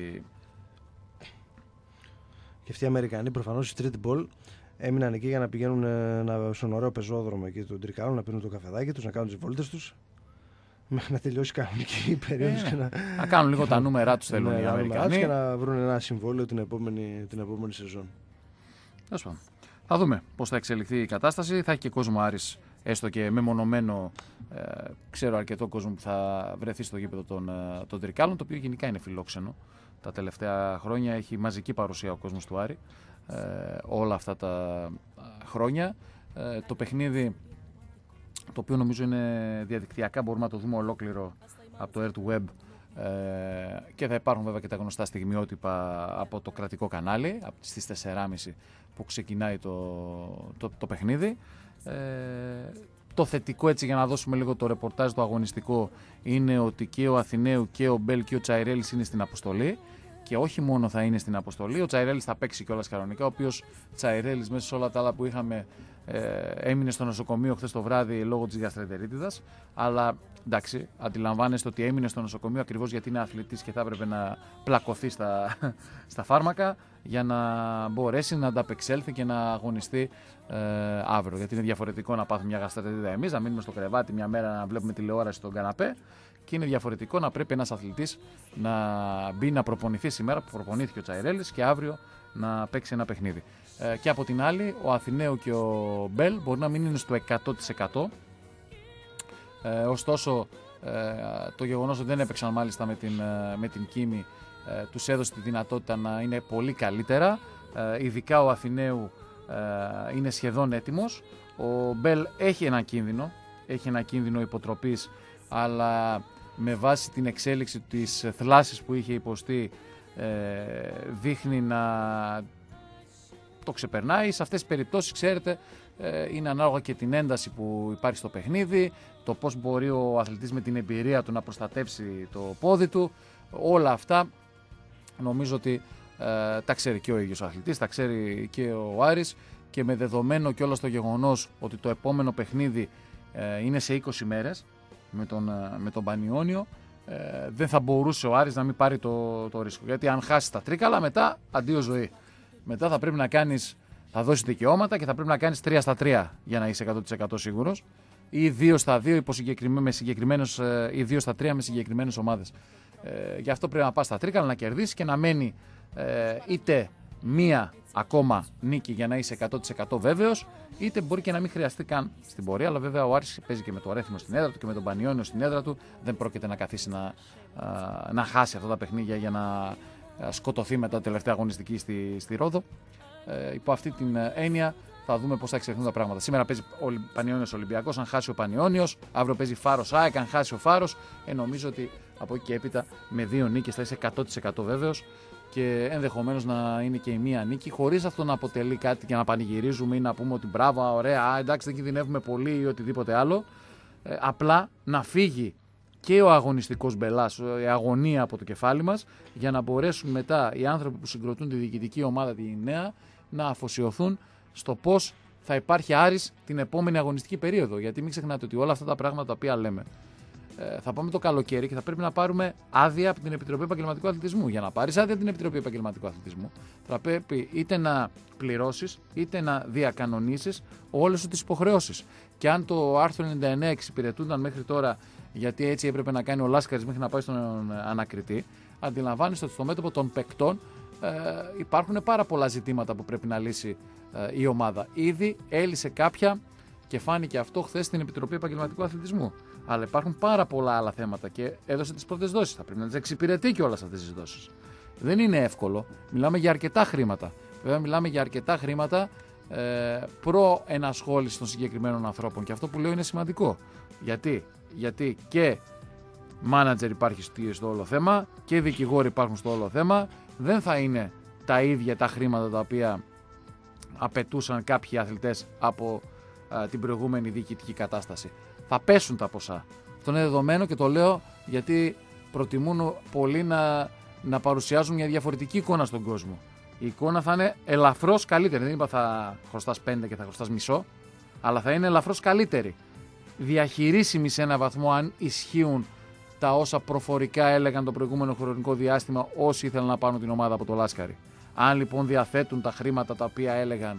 Και αυτοί οι Αμερικανοί προφανώς street ball έμειναν εκεί για να πηγαίνουν ε, στον ωραίο πεζόδρομο εκεί του Τρικάλου, να πίνουν το καφεδάκι τους, να κάνουν τις βόλτες τους. Μέχρι να τελειώσει κανονική η περίοδος. Ε, να... να κάνουν λίγο τα νούμερά τους θέλουν ναι, οι Αμερικανοί. Και να βρουν ένα συμβόλαιο την επόμενη, την επόμενη σεζόν. Τέλος πάντων. Θα δούμε πώς θα εξελιχθεί η κατάσταση. Θα έχει και κόσμο Άρης, έστω και μεμονωμένο. Ε, ξέρω αρκετό κόσμο που θα βρεθεί στο γήπεδο των, των Τρικάλων, το οποίο γενικά είναι φιλόξενο. Τα τελευταία χρόνια έχει μαζική παρουσία ο κόσμος του Άρη. Ε, όλα αυτά τα χρόνια. Ε, το παιχνίδι, το οποίο νομίζω είναι διαδικτυακά, μπορούμε να το δούμε ολόκληρο από το Air to Web ε, και θα υπάρχουν βέβαια και τα γνωστά στιγμιότυπα από το κρατικό κανάλι από τις στις τέσσερις και μισή που ξεκινάει το, το, το παιχνίδι. Ε, το θετικό, έτσι για να δώσουμε λίγο το ρεπορτάζ το αγωνιστικό, είναι ότι και ο Αθηναίου και ο Μπέλ και ο Τσαϊρέλης είναι στην αποστολή. Και όχι μόνο θα είναι στην αποστολή, ο Τσαϊρέλης θα παίξει κιόλας κανονικά, ο οποίος Τσαϊρέλης μέσα σε όλα τα άλλα που είχαμε ε, έμεινε στο νοσοκομείο χθες το βράδυ λόγω της γαστρεντερίτιδας. Αλλά εντάξει, αντιλαμβάνεστε ότι έμεινε στο νοσοκομείο ακριβώς γιατί είναι αθλητής και θα έπρεπε να πλακωθεί στα, στα φάρμακα για να μπορέσει να ανταπεξέλθει και να αγωνιστεί ε, αύριο. Γιατί είναι διαφορετικό να πάθουμε μια γαστρεντερίτιδα εμείς, να μείνουμε στο κρεβάτι μια μέρα να βλέπουμε τηλεόραση στον καναπέ. Και είναι διαφορετικό να πρέπει ένας αθλητής να μπει να προπονηθεί σήμερα που προπονήθηκε ο Τσαϊρέλης και αύριο να παίξει ένα παιχνίδι. Ε, και από την άλλη, ο Αθηναίου και ο Μπέλ μπορεί να μην είναι στο εκατό τοις εκατό. Ε, ωστόσο, ε, το γεγονός ότι δεν έπαιξαν μάλιστα με την, με την Κίμη ε, τους έδωσε τη δυνατότητα να είναι πολύ καλύτερα. Ε, ειδικά ο Αθηναίου ε, είναι σχεδόν έτοιμος. Ο Μπέλ έχει ένα κίνδυνο, έχει ένα κίνδυνο υποτροπής, αλλά με βάση την εξέλιξη της θλάσσης που είχε υποστεί ε, δείχνει να το ξεπερνάει. Σε αυτές τις περιπτώσεις, ξέρετε, ε, είναι ανάλογα και την ένταση που υπάρχει στο παιχνίδι, το πώς μπορεί ο αθλητής με την εμπειρία του να προστατεύσει το πόδι του. Όλα αυτά νομίζω ότι ε, τα ξέρει και ο ίδιος ο αθλητής, τα ξέρει και ο Άρης, και με δεδομένο και όλο το γεγονός ότι το επόμενο παιχνίδι ε, είναι σε είκοσι μέρες με τον, με τον Πανιόνιο, ε, δεν θα μπορούσε ο Άρης να μην πάρει το, το ρίσκο. Γιατί αν χάσει τα τρίκαλα, μετά αντίο ζωή. Μετά θα πρέπει να κάνεις, θα δώσεις δικαιώματα και θα πρέπει να κάνεις τρία στα τρία για να είσαι εκατό τοις εκατό σίγουρος, ή δύο στα δύο υπό με συγκεκριμένους, ή δύο στα τρία με συγκεκριμένες ομάδες. Ε, γι' αυτό πρέπει να πας στα τρίκαλα, να κερδίσεις και να μένει ε, είτε μία ακόμα νίκη για να είσαι εκατό τοις εκατό βέβαιος, είτε μπορεί και να μην χρειαστεί καν στην πορεία. Αλλά βέβαια ο Άρης παίζει και με το Αρέθιμο στην έδρα του και με τον Πανιόνιο στην έδρα του. Δεν πρόκειται να καθίσει να, να χάσει αυτά τα παιχνίδια για να σκοτωθεί μετά τη τελευταία αγωνιστική στη, στη Ρόδο. Ε, υπό αυτή την έννοια θα δούμε πώς θα εξελιχθούν τα πράγματα. Σήμερα παίζει ο Πανιόνιος Ολυμπιακός, αν χάσει ο Πανιόνιος. Αύριο παίζει Φάρος ΑΕΚ, αν χάσει ο Φάρος. Ε, νομίζω ότι από εκεί και έπειτα με δύο νίκες θα είσαι εκατό τοις εκατό βέβαιος, και ενδεχομένως να είναι και η μία νίκη, χωρίς αυτό να αποτελεί κάτι για να πανηγυρίζουμε ή να πούμε ότι μπράβο, ωραία, α, εντάξει, δεν κινδυνεύουμε πολύ ή οτιδήποτε άλλο. Ε, απλά να φύγει και ο αγωνιστικός μπελάς, η αγωνία από το κεφάλι μας, για να μπορέσουν μετά οι άνθρωποι που συγκροτούν τη διοικητική ομάδα τη νέα να αφοσιωθούν στο πώς θα υπάρχει Άρης την επόμενη αγωνιστική περίοδο. Γιατί μην ξεχνάτε ότι όλα αυτά τα πράγματα τα οποία λέμε, ε, θα πάμε το καλοκαίρι και θα πρέπει να πάρουμε άδεια από την Επιτροπή Επαγγελματικού Αθλητισμού. Για να πάρεις άδεια από την Επιτροπή Επαγγελματικού Αθλητισμού, θα πρέπει είτε να πληρώσεις είτε να διακανονίσεις όλες σου τις υποχρεώσεις. Και αν το άρθρο ενενήντα εννέα εξυπηρετούνταν μέχρι τώρα, γιατί έτσι έπρεπε να κάνει ο Λάσκαρης μέχρι να πάει στον ανακριτή, αντιλαμβάνεστε ότι στο μέτωπο των παικτών ε, υπάρχουν πάρα πολλά ζητήματα που πρέπει να λύσει ε, η ομάδα. Ήδη έλυσε κάποια και φάνηκε αυτό χθες στην Επιτροπή Επαγγελματικού Αθλητισμού. Αλλά υπάρχουν πάρα πολλά άλλα θέματα και έδωσε τις πρώτες δόσεις. Θα πρέπει να τις εξυπηρετεί και όλες αυτές τις δόσεις. Δεν είναι εύκολο. Μιλάμε για αρκετά χρήματα. Βέβαια, μιλάμε για αρκετά χρήματα ε, προ ενασχόληση των συγκεκριμένων ανθρώπων. Και αυτό που λέω είναι σημαντικό. Γιατί, Γιατί και μάνατζερ υπάρχει στο όλο θέμα και δικηγόροι υπάρχουν στο όλο θέμα. Δεν θα είναι τα ίδια τα χρήματα τα οποία απαιτούσαν κάποιοι αθλητές από α, την προηγούμενη διοικητική κατάσταση. Θα πέσουν τα ποσά. Αυτό είναι δεδομένο και το λέω γιατί προτιμούν πολλοί να, να παρουσιάζουν μια διαφορετική εικόνα στον κόσμο. Η εικόνα θα είναι ελαφρώς καλύτερη. Δεν είπα θα χρωστάς πέντε και θα χρωστάς μισό, αλλά θα είναι ελαφρώς καλύτερη. Διαχειρίσιμη σε ένα βαθμό αν ισχύουν τα όσα προφορικά έλεγαν το προηγούμενο χρονικό διάστημα όσοι ήθελαν να πάρουν την ομάδα από το Λάσκαρη. Αν λοιπόν διαθέτουν τα χρήματα τα οποία έλεγαν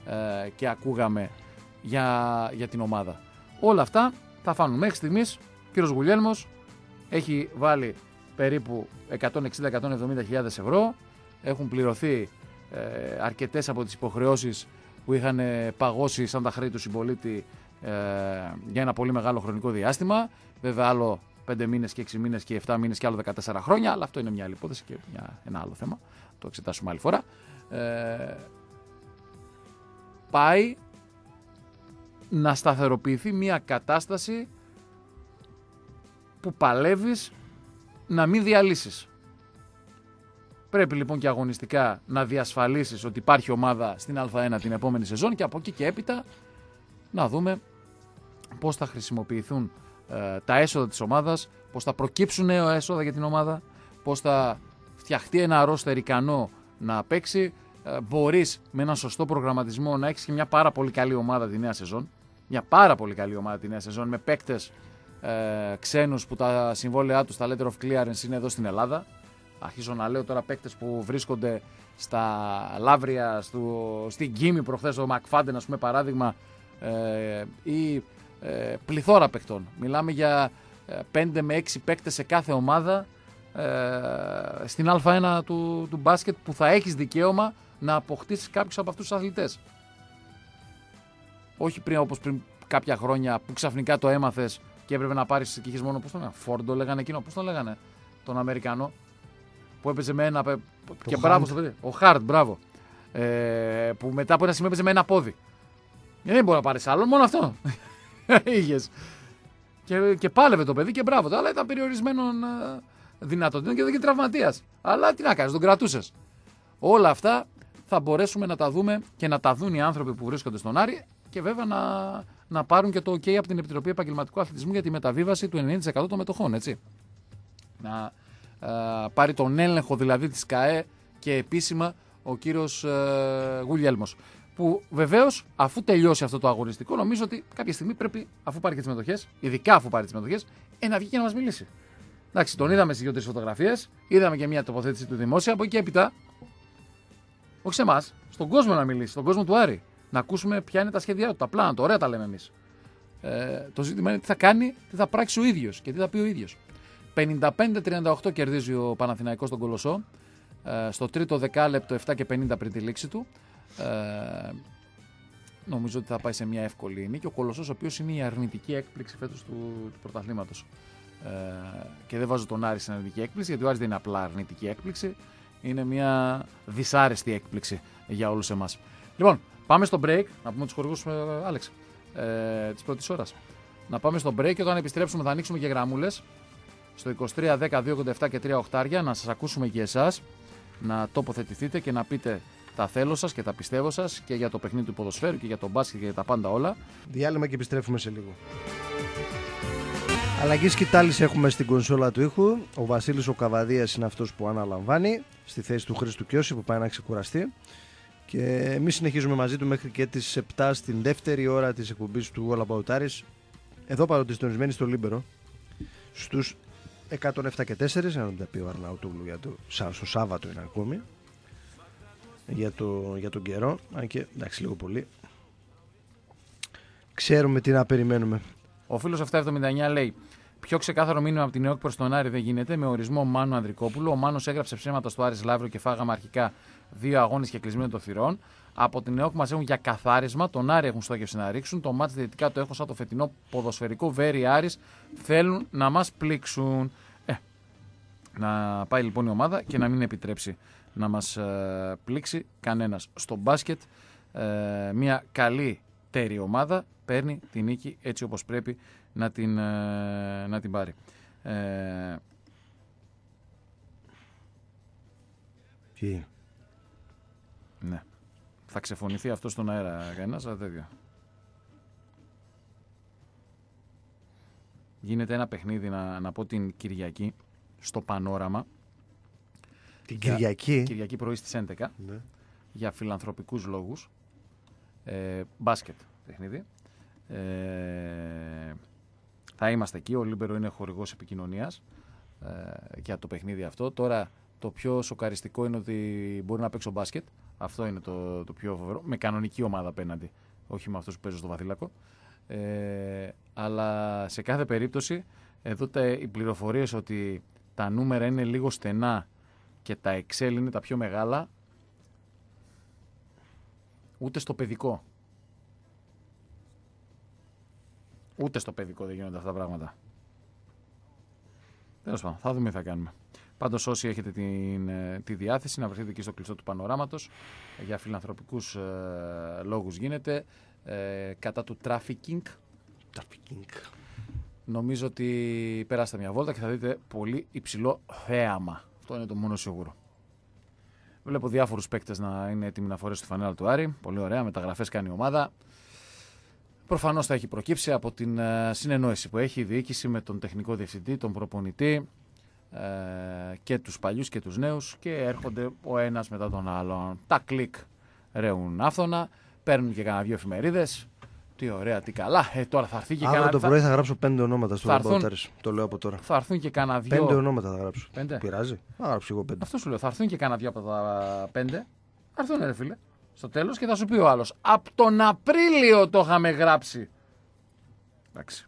ε, και ακούγαμε για, για την ομάδα. Όλα αυτά θα φάνουν. Μέχρι στιγμής ο κύριος Γουλιέλμος έχει βάλει περίπου εκατόν εξήντα με εκατόν εβδομήντα χιλιάδες ευρώ. Έχουν πληρωθεί ε, αρκετές από τις υποχρεώσεις που είχαν παγώσει σαν τα χρέη του συμπολίτη ε, για ένα πολύ μεγάλο χρονικό διάστημα. Βέβαια άλλο πέντε μήνες και έξι μήνες και επτά μήνες και άλλο δεκατέσσερα χρόνια, αλλά αυτό είναι μια άλλη υπόθεση και μια, ένα άλλο θέμα. Το εξετάσουμε άλλη φορά. Ε, πάει να σταθεροποιηθεί μια κατάσταση που παλεύεις να μην διαλύσεις. Πρέπει λοιπόν και αγωνιστικά να διασφαλίσεις ότι υπάρχει ομάδα στην Α1 την επόμενη σεζόν και από εκεί και έπειτα να δούμε πώς θα χρησιμοποιηθούν ε, τα έσοδα της ομάδας, πώς θα προκύψουν νέα έσοδα για την ομάδα, πώς θα φτιαχτεί ένα ρόστερ ικανό να παίξει, ε, μπορείς με έναν σωστό προγραμματισμό να έχεις και μια πάρα πολύ καλή ομάδα τη νέα σεζόν. Μια πάρα πολύ καλή ομάδα τη νέα σεζόν με παίκτες ε, ξένους που τα συμβόλαιά τους, τα letter of clearance είναι εδώ στην Ελλάδα. Αρχίζω να λέω τώρα παίκτες που βρίσκονται στα Λαύρια, στο, στην Γκίμη προχθές, ο Μακφάντεν, ας πούμε, παράδειγμα, ε, ή ε, πληθώρα παικτών. Μιλάμε για ε, πέντε με έξι παίκτες σε κάθε ομάδα ε, στην Α ένα του, του μπάσκετ που θα έχεις δικαίωμα να αποκτήσεις κάποιους από αυτούς τους αθλητές. Όχι πριν, όπως πριν κάποια χρόνια που ξαφνικά το έμαθες και έπρεπε να πάρεις και είχες μόνο, πώς το λέγανε, Φόρντο λέγανε εκείνο, πώς το λέγανε, τον Αμερικανό, που έπαιζε με ένα. Το και Hard. Μπράβο στο παιδί. Ο Χάρτ, μπράβο. Ε, που μετά από ένα σημείο έπαιζε με ένα πόδι. Ε, δεν μπορεί να πάρει άλλο, μόνο αυτό. Είχες. Και, και πάλευε το παιδί και μπράβο. Αλλά ήταν περιορισμένων ε, δυνατοτήτων και δεν ήταν τραυματίας. Αλλά τι να κάνεις, τον κρατούσες. Όλα αυτά θα μπορέσουμε να τα δούμε και να τα δουν οι άνθρωποι που βρίσκονται στον Άρη και βέβαια να, να πάρουν και το OK από την Επιτροπή Επαγγελματικού Αθλητισμού για τη μεταβίβαση του ενενήντα τοις εκατό των μετοχών. Έτσι. Να Uh, πάρει τον έλεγχο δηλαδή της ΚΑΕ και επίσημα ο κύριος uh, Γουλιέλμος, που βεβαίως αφού τελειώσει αυτό το αγωνιστικό νομίζω ότι κάποια στιγμή πρέπει, αφού πάρει και τις μετοχές, ειδικά αφού πάρει τις μετοχές, ε, να βγει και να μας μιλήσει. Εντάξει, τον είδαμε στις δύο-τρεις φωτογραφίες, είδαμε και μια τοποθέτηση του δημόσια, από εκεί και έπειτα, όχι σε εμάς, στον κόσμο να μιλήσει, στον κόσμο του Άρη, να ακούσουμε ποια είναι τα σχέδιά του, τα πλάνα του, ωραία τα λέμε εμείς. Ε, το ζήτημα είναι τι θα κάνει, τι θα πράξει ο ίδιος και τι θα πει ο ίδιος. πενήντα πέντε τριάντα οκτώ κερδίζει ο Παναθηναϊκός τον Κολοσσό. Ε, στο τρίτο δεκάλεπτο, επτά και πενήντα πριν τη λήξη του. Ε, νομίζω ότι θα πάει σε μια εύκολη νίκη. Ο Κολοσσός, ο οποίος είναι η αρνητική έκπληξη φέτος του, του πρωταθλήματος. Ε, και δεν βάζω τον Άρη στην αρνητική έκπληξη, γιατί ο Άρης δεν είναι απλά αρνητική έκπληξη. Είναι μια δυσάρεστη έκπληξη για όλους εμάς. Λοιπόν, πάμε στο break. Να πούμε τους χορηγούς, ε, Άλεξ, ε, της πρώτης ώρας. Να πάμε στο break και όταν επιστρέψουμε θα ανοίξουμε και γραμμούλες. Στο είκοσι τρία δέκα δύο ογδόντα επτά και τρία οχτάρια να σας ακούσουμε και εσάς, να τοποθετηθείτε και να πείτε τα θέλω σας και τα πιστεύω σας και για το παιχνίδι του ποδοσφαίρου και για τον μπάσκετ και για τα πάντα όλα. Διάλειμμα και επιστρέφουμε σε λίγο. Αλλαγή σκητάλης έχουμε στην κονσόλα του ήχου. Ο Βασίλης ο Καβαδίας είναι αυτός που αναλαμβάνει στη θέση του Χρήστου Κιώση που πάει να ξεκουραστεί. Και εμείς συνεχίζουμε μαζί του μέχρι και τις επτά στην δεύτερη ώρα της εκπομπής του All About Aris. Εδώ παροντιστονισμένοι στο Λίμπερο. Στους εκατόν επτά και τέσσερα, να μην τα πει ο Αρναούτογλου για το στο Σάββατο είναι ακόμη. Για, το, για τον καιρό. Αν και εντάξει, λίγο πολύ. Ξέρουμε τι να περιμένουμε. Ο φίλος επτακόσια εβδομήντα εννιά λέει: πιο ξεκάθαρο μήνυμα από την ΕΟΚ προς τον Άρη δεν γίνεται. Με ορισμό Μάνου Ανδρικόπουλου. Ο Μάνος έγραψε ψέματα στο Άρης Λαύριο και φάγαμε αρχικά δύο αγώνες και κλεισμένο των θυρών. Από την ΕΟΚ μας έχουν για καθάρισμα. Τον Άρη έχουν στόχευση να ρίξουν. Το μάτς διαιτητικά το έχω σαν το φετινό ποδοσφαιρικό Βέρι Άρης. Θέλουν να μας πλήξουν. Ε, να πάει λοιπόν η ομάδα και να μην επιτρέψει να μας ε, πλήξει κανένας. Στο μπάσκετ, ε, μια καλή τέρη ομάδα παίρνει την νίκη έτσι όπως πρέπει να την, ε, να την πάρει. Ε, Τι? Ναι. Θα ξεφωνηθεί αυτό στον αέρα κανένας, αλλά τέτοιο. Γίνεται ένα παιχνίδι, να, να πω την Κυριακή, στο Πανόραμα. Την Κυριακή? Κυριακή πρωί στις έντεκα. Ναι. Για φιλανθρωπικούς λόγους. Ε, μπάσκετ παιχνίδι. Ε, θα είμαστε εκεί. Ο Λίμπερο είναι χορηγός επικοινωνίας ε, για το παιχνίδι αυτό. Τώρα το πιο σοκαριστικό είναι ότι μπορεί να παίξω μπάσκετ. Αυτό είναι το, το πιο φοβερό. Με κανονική ομάδα απέναντι. Όχι με αυτούς που παίζουν στο Βαθύλακο. Ε, αλλά σε κάθε περίπτωση εδώ τα, οι πληροφορίες ότι τα νούμερα είναι λίγο στενά και τα Excel είναι τα πιο μεγάλα, ούτε στο παιδικό. Ούτε στο παιδικό δεν γίνονται αυτά τα πράγματα. Τέλος πάντων, θα δούμε τι θα κάνουμε. Πάντως όσοι έχετε την, τη διάθεση να βρεθείτε εκεί στο κλειστό του Πανοράματος, για φιλανθρωπικούς ε, λόγους γίνεται, ε, κατά του trafficking. Trafficking. Νομίζω ότι περάσετε μια βόλτα και θα δείτε πολύ υψηλό θέαμα. Αυτό είναι το μόνο σίγουρο. Βλέπω διάφορους παίκτες να είναι έτοιμοι να φορέσουν τη φανέλα του Άρη. Πολύ ωραία, μεταγραφές κάνει η ομάδα. Προφανώς θα έχει προκύψει από την uh, συνεννόηση που έχει η διοίκηση με τον τεχνικό διευθυντή, τον προπονητή. ε, και τους παλιούς και τους νέους και έρχονται ο ένας μετά τον άλλον. Τα κλικ ρέουν άφθονα, παίρνουν και κανένα δύο εφημερίδες. Τι ωραία, τι καλά. Ε, τώρα θα έρθει και Αύριο κανένα. το πρωί θα γράψω πέντε ονόματα στο έρθουν... Λαμπαουτάρης. Το λέω από τώρα. Θα έρθουν και κανένα δύο. Πέντε ονόματα θα γράψω. Πέντε. Πειράζει. Θα γράψω εγώ πέντε. Αυτό σου λέω. Θα έρθουν και κανένα δύο από τα πέντε. Θα έρθουν, ρε φίλε. Στο τέλος και θα σου πει ο άλλος. Από τον Απρίλιο το είχαμε γράψει. Εντάξει.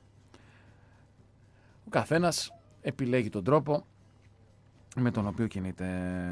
Ο καθένας επιλέγει τον τρόπο με τον οποίο κινείται.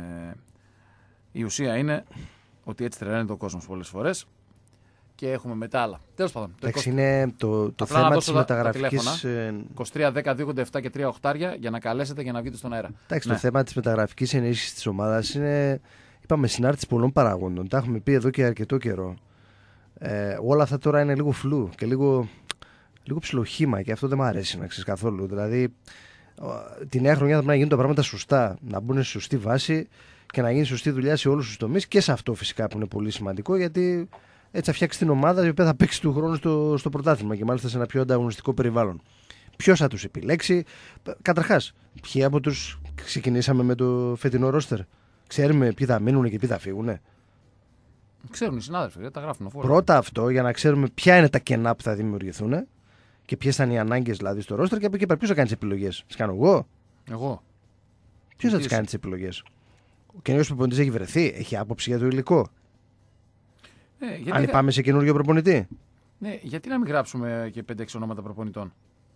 Η ουσία είναι ότι έτσι τρελαίνεται ο κόσμος πολλές φορές και έχουμε μετά άλλα. Τέλος πάντων. Εντάξει, είναι το, το θέμα της μεταγραφικής. είκοσι τρία δέκα δύο ογδόντα επτά και τρία οχτάρια για να καλέσετε για να βγείτε στον αέρα. Εντάξει, ναι. Το θέμα της μεταγραφικής ενίσχυσης της ομάδας είναι, είπαμε, συνάρτηση πολλών παραγόντων. Τα έχουμε πει εδώ και αρκετό καιρό. Ε, όλα αυτά τώρα είναι λίγο φλού και λίγο, λίγο ψιλοχύμα και αυτό δεν μου αρέσει να ξέρεις καθόλου. Δηλαδή, τη νέα χρονιά θα πρέπει να γίνουν τα πράγματα σωστά, να μπουν σε σωστή βάση και να γίνει σωστή δουλειά σε όλους τους τομείς και σε αυτό φυσικά που είναι πολύ σημαντικό, γιατί έτσι θα φτιάξει την ομάδα η οποία θα παίξει του χρόνου στο, στο πρωτάθλημα και μάλιστα σε ένα πιο ανταγωνιστικό περιβάλλον. Ποιος θα τους επιλέξει? Καταρχάς, ποιοι από τους ξεκινήσαμε με το φετινό ρόστερ? Ξέρουμε ποιοι θα μείνουν και ποιοι θα φύγουν? Ξέρουν οι συνάδελφοι, τα γράφουν. Πρώτα αυτό, για να ξέρουμε ποια είναι τα κενά που θα δημιουργηθούν και ποιες θα είναι οι ανάγκες δηλαδή στο ρόστερ, και από εκεί πέρα ποιος θα κάνει τις επιλογές? Τις κάνω εγώ? Εγώ. Ποιος θα τις κάνει τις επιλογές? Ο καινούργιος προπονητής έχει βρεθεί, έχει άποψη για το υλικό? Ε, γιατί... Αν πάμε σε καινούργιο προπονητή. Ναι, γιατί να μην γράψουμε και πέντε έξι ονόματα προπονητών?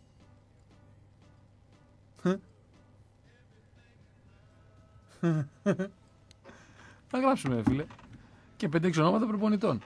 Να γράψουμε, φίλε, και πέντε έξι ονόματα προπονητών.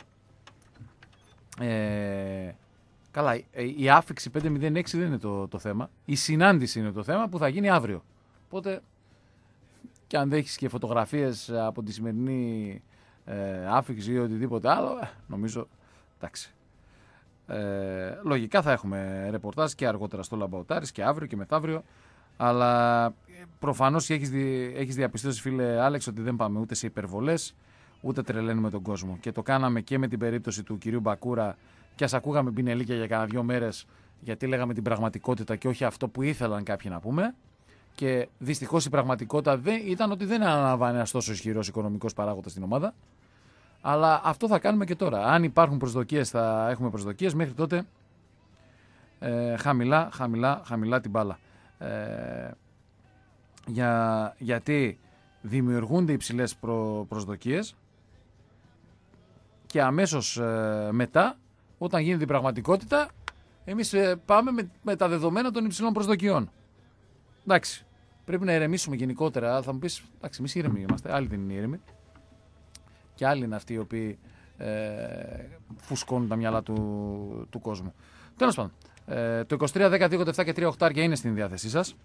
Ε, καλά, η άφηξη πέντε μηδέν έξι δεν είναι το, το θέμα. Η συνάντηση είναι το θέμα που θα γίνει αύριο. Οπότε, και αν δέχεις και φωτογραφίες από τη σημερινή ε, άφηξη ή οτιδήποτε άλλο, ε, νομίζω, εντάξει. Ε, λογικά θα έχουμε ρεπορτάζ και αργότερα στο Λαμπαουτάρης και αύριο και μεθαύριο. Αλλά προφανώς έχεις, δι, έχεις διαπιστώσει, φίλε Άλεξ, ότι δεν πάμε ούτε σε υπερβολές, ούτε τρελαίνουμε τον κόσμο. Και το κάναμε και με την περίπτωση του κυρίου Μπακούρα, και ας ακούγαμε πινελίκια για κάνα δύο μέρες, γιατί λέγαμε την πραγματικότητα και όχι αυτό που ήθελαν κάποιοι να πούμε. Και δυστυχώς η πραγματικότητα δεν, ήταν ότι δεν αναλαμβάνει ένας τόσο ισχυρός οικονομικός παράγοντας στην ομάδα. Αλλά αυτό θα κάνουμε και τώρα. Αν υπάρχουν προσδοκίες, θα έχουμε προσδοκίες. Μέχρι τότε ε, χαμηλά, χαμηλά, χαμηλά την μπάλα. Ε, για, γιατί δημιουργούνται υψηλές προ, προσδοκίες και αμέσως ε, μετά, όταν γίνεται η πραγματικότητα, εμείς ε, πάμε με, με τα δεδομένα των υψηλών προσδοκιών. Εντάξει, πρέπει να ηρεμήσουμε γενικότερα. Θα μου πεις, εντάξει, εμείς ήρεμοι είμαστε, άλλοι δεν είναι ήρεμοι και άλλοι είναι αυτοί οι οποίοι ε, φουσκώνουν τα μυαλά του, του κόσμου. Τέλος πάντων. Ε, το είκοσι τρία δέκα δύο ογδόντα επτά και τρία οχτάρια είναι στην διάθεσή σας.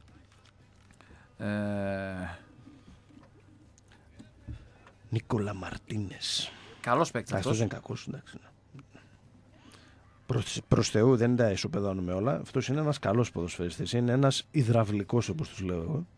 Ε... Νίκολα Μαρτίνες. Καλός παίκτης αυτός. Αυτός δεν είναι κακός, εντάξει. Προς, προς Θεού δεν τα ισοπεδώνουμε όλα. Αυτός είναι ένας καλός ποδοσφαιριστής. Είναι ένας υδραυλικός, όπως τους λέω εγώ.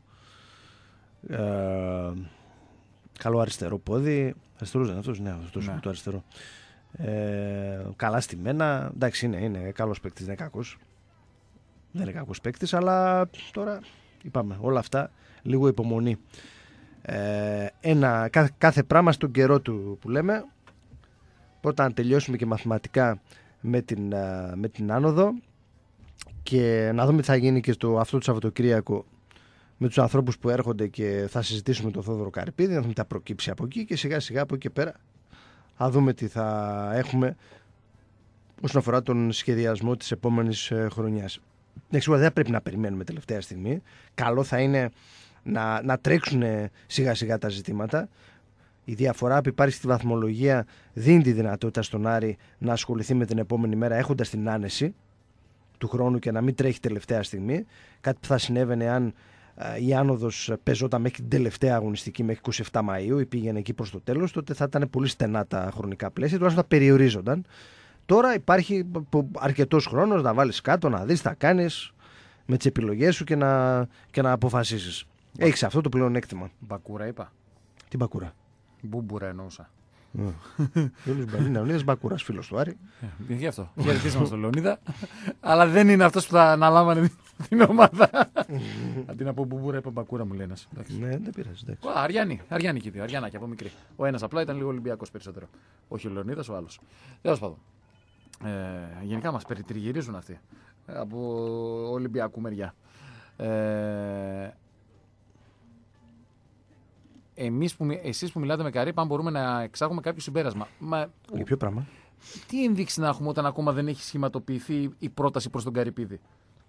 Ε, καλό αριστερό πόδι. Αριστερός δεν είναι αυτός? Ναι, αυτός είναι το αριστερό. Ε, καλά στημένα. Εντάξει, είναι, είναι καλός παίκτης, δεν είναι κακός. Δεν είναι κακός παίκτης, αλλά τώρα είπαμε όλα αυτά, λίγο υπομονή. Ε, ένα, κάθε, κάθε πράγμα στον καιρό του που λέμε. Πρώτα να τελειώσουμε και μαθηματικά με την, με την άνοδο και να δούμε τι θα γίνει και στο αυτό το Σαββατοκύριακο με τους ανθρώπους που έρχονται και θα συζητήσουμε τον Θόδωρο Καρυπίδη, να δούμε τι θα προκύψει από εκεί και σιγά σιγά από εκεί και πέρα θα δούμε τι θα έχουμε όσον αφορά τον σχεδιασμό της επόμενης χρονιάς. Σίγουρα δεν πρέπει να περιμένουμε τελευταία στιγμή. Καλό θα είναι να, να τρέξουν σιγά σιγά τα ζητήματα. Η διαφορά που υπάρχει στη βαθμολογία δίνει τη δυνατότητα στον Άρη να ασχοληθεί με την επόμενη μέρα έχοντας την άνεση του χρόνου και να μην τρέχει τελευταία στιγμή. Κάτι που θα συνέβαινε αν η άνοδος παίζονταν μέχρι την τελευταία αγωνιστική, μέχρι είκοσι επτά Μαΐου ή πήγαινε εκεί προς το τέλος, τότε θα ήταν πολύ στενά τα χρονικά πλαίσια, τουλάχιστον θα περιορίζονταν. Τώρα υπάρχει αρκετός χρόνος να βάλεις κάτω, να δεις, θα κάνεις με τις επιλογές σου και να, και να αποφασίσεις. Μπα... Έχεις αυτό το πλεονέκτημα. Μπακούρα είπα. Τι Μπακούρα? Μπούμπουρα εννοούσα. Λεωνίδας Μπακούρας, φίλος του Άρη. Γι' αυτό. Χαιρετίσαμε στον Λεωνίδα. Αλλά δεν είναι αυτός που θα αναλάμβανε την ομάδα. Αντί να πω μπουμπούρα, είπα μπακούρα μου λέει ένας. Ναι, δεν πειράζει. Αριάννη, Αριάννη και δύο, Αριανάκια από μικρή. Ο ένας απλά ήταν λίγο Ολυμπιακός περισσότερο. Όχι ο Λεωνίδας, ο άλλος. Τέλος πάντων. Ε, γενικά μας περιτριγυρίζουν αυτοί από Ολυμπιακού μεριά. Ε, εμείς που, εσείς που μιλάτε με Καρύπα, αν μπορούμε να εξάγουμε κάποιο συμπέρασμα. Μα, Για ποιο πράγμα? Τι ενδείξει να έχουμε όταν ακόμα δεν έχει σχηματοποιηθεί η πρόταση προς τον Καρυπίδη?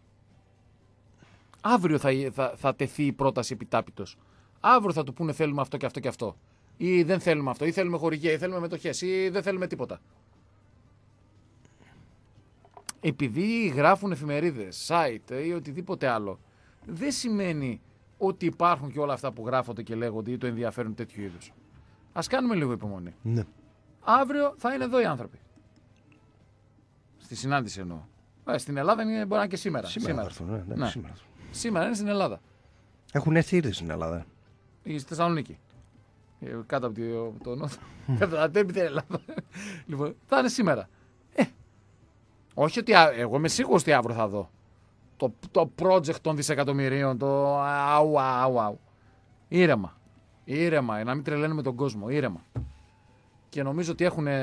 Αύριο θα, θα, θα τεθεί η πρόταση επιτάπητος. Αύριο θα του πούνε θέλουμε αυτό και αυτό και αυτό. Ή δεν θέλουμε αυτό, ή θέλουμε χορηγία, ή θέλουμε μετοχές, ή δεν θέλουμε τίποτα. Επειδή γράφουν εφημερίδες, site ή οτιδήποτε άλλο, δεν σημαίνει ότι υπάρχουν και όλα αυτά που γράφονται και λέγονται ή το ενδιαφέρον τέτοιου είδους. Ας κάνουμε λίγο υπομονή. Ναι. Αύριο θα είναι εδώ οι άνθρωποι. Στη συνάντηση εννοώ. Ε, στην Ελλάδα είναι, μπορεί να είναι και σήμερα. Σήμερα. Σήμερα, έρθουν, ναι, ναι, ναι. σήμερα. Σήμερα είναι στην Ελλάδα. Έχουν έρθει ήδη στην Ελλάδα. Ή στη Θεσσαλονίκη. Ε, κάτω από το νότο. Κάτω από την Ελλάδα. Λοιπόν, θα είναι σήμερα. Ε, όχι ότι εγώ είμαι σίγουρος ότι αύριο θα δω. Το, το project των δισεκατομμυρίων, το αου, αου, αου. Ήρεμα. Ήρεμα, να μην τρελαίνουμε τον κόσμο. Ήρεμα. Και νομίζω ότι έχουν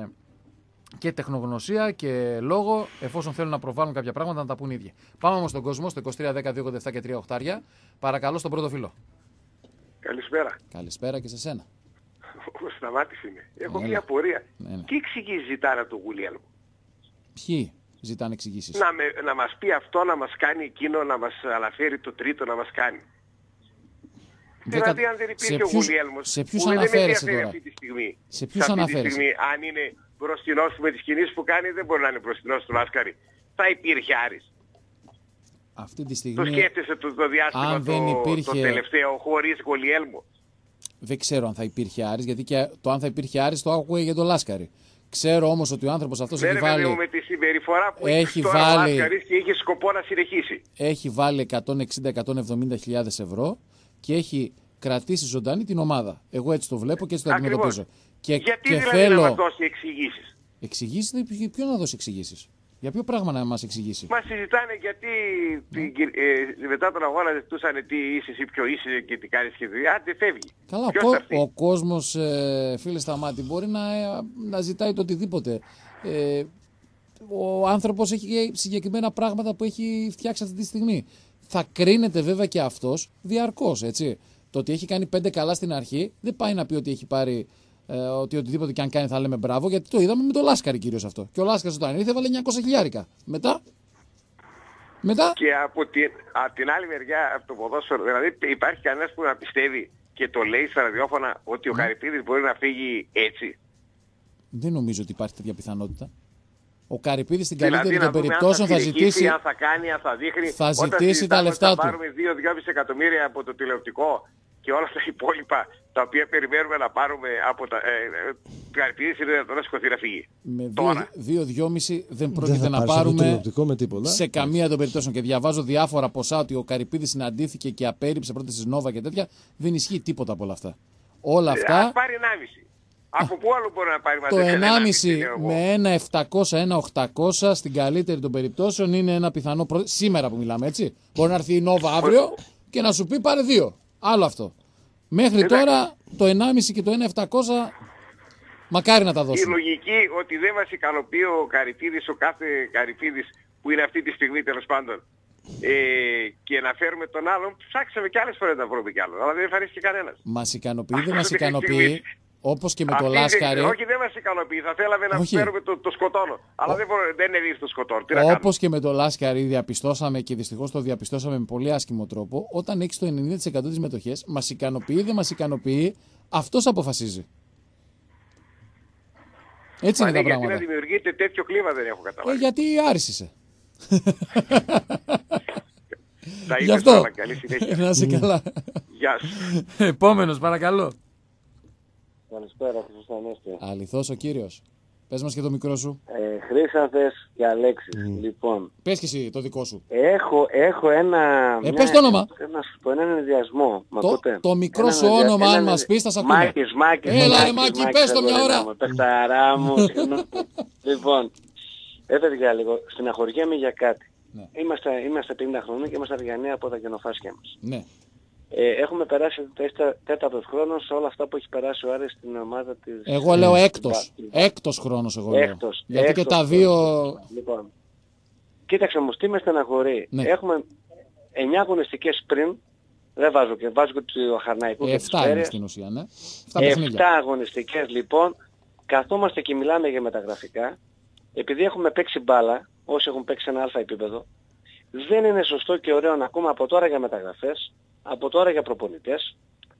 και τεχνογνωσία και λόγο, εφόσον θέλουν να προβάλλουν κάποια πράγματα, να τα πούν οι ίδιοι. Πάμε όμως στον κόσμο, στο είκοσι τρία δέκα δύο ογδόντα επτά και τρία οχτάρια. Παρακαλώ στον πρώτο φίλο. Καλησπέρα. Καλησπέρα και σε σένα. Ο Σταμάτης είμαι. Έχω Έλα. μια απορία. Ναι, ναι. Τι εξηγήσεις ζητάνε από τον Γουλιέλμο? Ποιοι ζητάνε εξηγήσεις? Να, με, να μας πει αυτό, να μας κάνει εκείνο, να μας αναφέρει το τρίτο, να μας κάνει. Δηλαδή αν δεν υπήρχε ο Γουλιέλμος, σε ποιους που δεν με αναφέρεσαι ενδιαφέρει τώρα? αυτή τη στιγμή. Σε ποιους αυτή αναφέρεσαι? τη στιγμή, αν είναι μπροστινός με τις κινήσεις που κάνει, δεν μπορεί να είναι μπροστινός του Λάσκαρη. Θα υπήρχε Άρης. Αυτή τη στιγμή, Το σκέφτεσαι το, το διάστημα αν δεν το, υπήρχε... το τελευταίο χωρίς Γουλιέλμο? Δεν ξέρω αν θα υπήρχε Άρης, γιατί και το αν θα υπήρχε Άρης το άκουγε για τον Λάσκαρη. Ξέρω όμως ότι ο άνθρωπος αυτός έχει βάλει... με τη συμπεριφορά που έχει έχει τώρα βάλει... ο Λάσκαρης και είχε σκοπό να συνεχίσει. Έχει βάλει εκατόν εξήντα με εκατόν εβδομήντα χιλιάδες ευρώ και έχει κρατήσει ζωντανή την ομάδα. Εγώ έτσι το βλέπω και έτσι το αντιμετωπίζω. Και, γιατί και δηλαδή θέλω... να μας δώσει εξηγήσεις? Εξηγήσεις, ποιο να δώσει εξηγήσεις? Για ποιο πράγμα να μας εξηγήσει? Μας συζητάνε γιατί την, ε, μετά τον αγώνα ζητούσαν τι είσαι ή ποιο είσαι και τι κάνεις και τι. Άντε φεύγει. Καλά, ο, ο κόσμος, ε, φίλε Σταμάτη, μπορεί να, ε, να ζητάει το οτιδήποτε. Ε, ο άνθρωπος έχει συγκεκριμένα πράγματα που έχει φτιάξει αυτή τη στιγμή. Θα κρίνεται βέβαια και αυτός διαρκώς, έτσι. Το ότι έχει κάνει πέντε καλά στην αρχή δεν πάει να πει ότι έχει πάρει... Ε, ότι οτιδήποτε και αν κάνει θα λέμε μπράβο, γιατί το είδαμε με το Λάσκαρη κυρίως αυτό. Και ο Λάσκαρης όταν ήρθε έβαλε εννιακόσια χιλιάρικα. Μετά. Μετά. Και από την, από την άλλη μεριά, από το ποδόσφαιρο, δηλαδή υπάρχει κανένας που να πιστεύει και το λέει στα ραδιόφωνα ότι ο Καρυπίδης μπορεί να φύγει έτσι? Δεν νομίζω ότι υπάρχει τέτοια πιθανότητα. Ο Καρυπίδης στην δηλαδή, καλύτερη των περιπτώσεων θα, θα ζητήσει. Αν θα κάνει, αν θα δείχνει. Θα ζητήσει τα λεφτά του. Θα πάρουμε δύο με δυόμισι εκατομμύρια από το τηλεοπτικό και όλα τα υπόλοιπα τα οποία περιμένουμε να πάρουμε από τα. Ε, Καρυπίδης είναι να σηκωθεί να φύγει. Με δύο με δυόμισι δεν πρόκειται δεν να πάρουμε με τίποτα. σε καμία των περιπτώσεων. Και διαβάζω διάφορα ποσά ότι ο Καρυπίδης συναντήθηκε και απέρριψε πρώτη της Νόβα και τέτοια. Δεν ισχύει τίποτα από όλα αυτά. Όλα αυτά. Ας πάρει ενάμιση. Από πού άλλο μπορεί να πάρει μαζί? Το ενάμιση με ένα επτακόσια, ένα οκτακόσια στην καλύτερη των περιπτώσεων είναι ένα πιθανό. Προ... Σήμερα που μιλάμε, έτσι. Μπορεί να έρθει η Νόβα αύριο και να σου πει πάρε δύο. Άλλο αυτό. Μέχρι εντάξει. Τώρα το ενάμιση και το ένα επτακόσια μακάρι να τα δώσει. Η λογική ότι δεν μας ικανοποιεί ο Καρυπίδης, ο κάθε Καρυπίδης που είναι αυτή τη στιγμή τέλος πάντων, ε, και να φέρουμε τον άλλον, ψάξαμε και άλλες φορές να βρούμε κι άλλο, αλλά δεν εμφανίστηκε κανένας. Μας ικανοποιεί, δεν μας ικανοποιεί. Όπως και με το Λάσκαρη. Όχι, δεν μας ικανοποιεί. Θα θέλαμε να όχι. φέρουμε το, το σκοτώνο. Αλλά Ο... δεν, δεν είναι ρίχνει το σκοτώνο. Όπως και με το Λάσκαρη διαπιστώσαμε και δυστυχώς το διαπιστώσαμε με πολύ άσχημο τρόπο. Όταν έχεις το ενενήντα τοις εκατό της μετοχές, μας ικανοποιεί, δεν μας ικανοποιεί, αυτός αποφασίζει. Έτσι Μα είναι ναι, τα πράγματα. Γιατί να δημιουργείται τέτοιο κλίμα δεν έχω καταλάβει. Ε, γιατί άρισησε. Θα Γι' αυτό. Καλά, καλή συνέχεια. Να είσαι καλά. Γεια σου. Επόμενος, παρακαλώ. Καλησπέρα, Χριστός Ανέστη. Αληθώς ο κύριος. Πες μας και το μικρό σου. Ε, Χρήσανθες και Αλέξης. Mm. Λοιπόν. Πες και εσύ το δικό σου. Έχω, έχω ένα... Ε, πες το όνομα. Να σου πω έναν ενδιασμό. Το, το μικρό ένα σου όνομα, αν μας πεις, θα σ' ακούμε. Μάκης, Μάκης. Έλα ρε Μάκη, πες το μια ώρα. Πεχταρά μου. Λοιπόν, έφερε για λίγο. Στεναχωριέμαι για κάτι. Ναι. Είμαστε, είμαστε πενήντα χρόνια και είμαστε αργιανοί από τα γενοφάσκια μας. Ναι. Ε, έχουμε περάσει τέταρτος χρόνος σε όλα αυτά που έχει περάσει ο Άρης στην ομάδα της... Εγώ λέω έκτος. Έκτος χρόνος εγώ λέω. Έκτος, Γιατί έκτος και τα δύο... Λοιπόν, κοίταξε μου, τι με στεναχωρεί. Ναι. Έχουμε εννιά αγωνιστικές πριν, δεν βάζω και βάζω και του Αχαρναϊκού και της Εφτά είναι Πέρειας. στην ουσία, ναι. Εφτά αγωνιστικές λοιπόν, καθόμαστε και μιλάμε για μεταγραφικά, επειδή έχουμε παίξει μπάλα, όσοι έχουν παίξει ένα αλφα επίπεδο, δεν είναι σωστό και ωραίο να ακούμε από τώρα για μεταγραφές, από τώρα για προπονητές,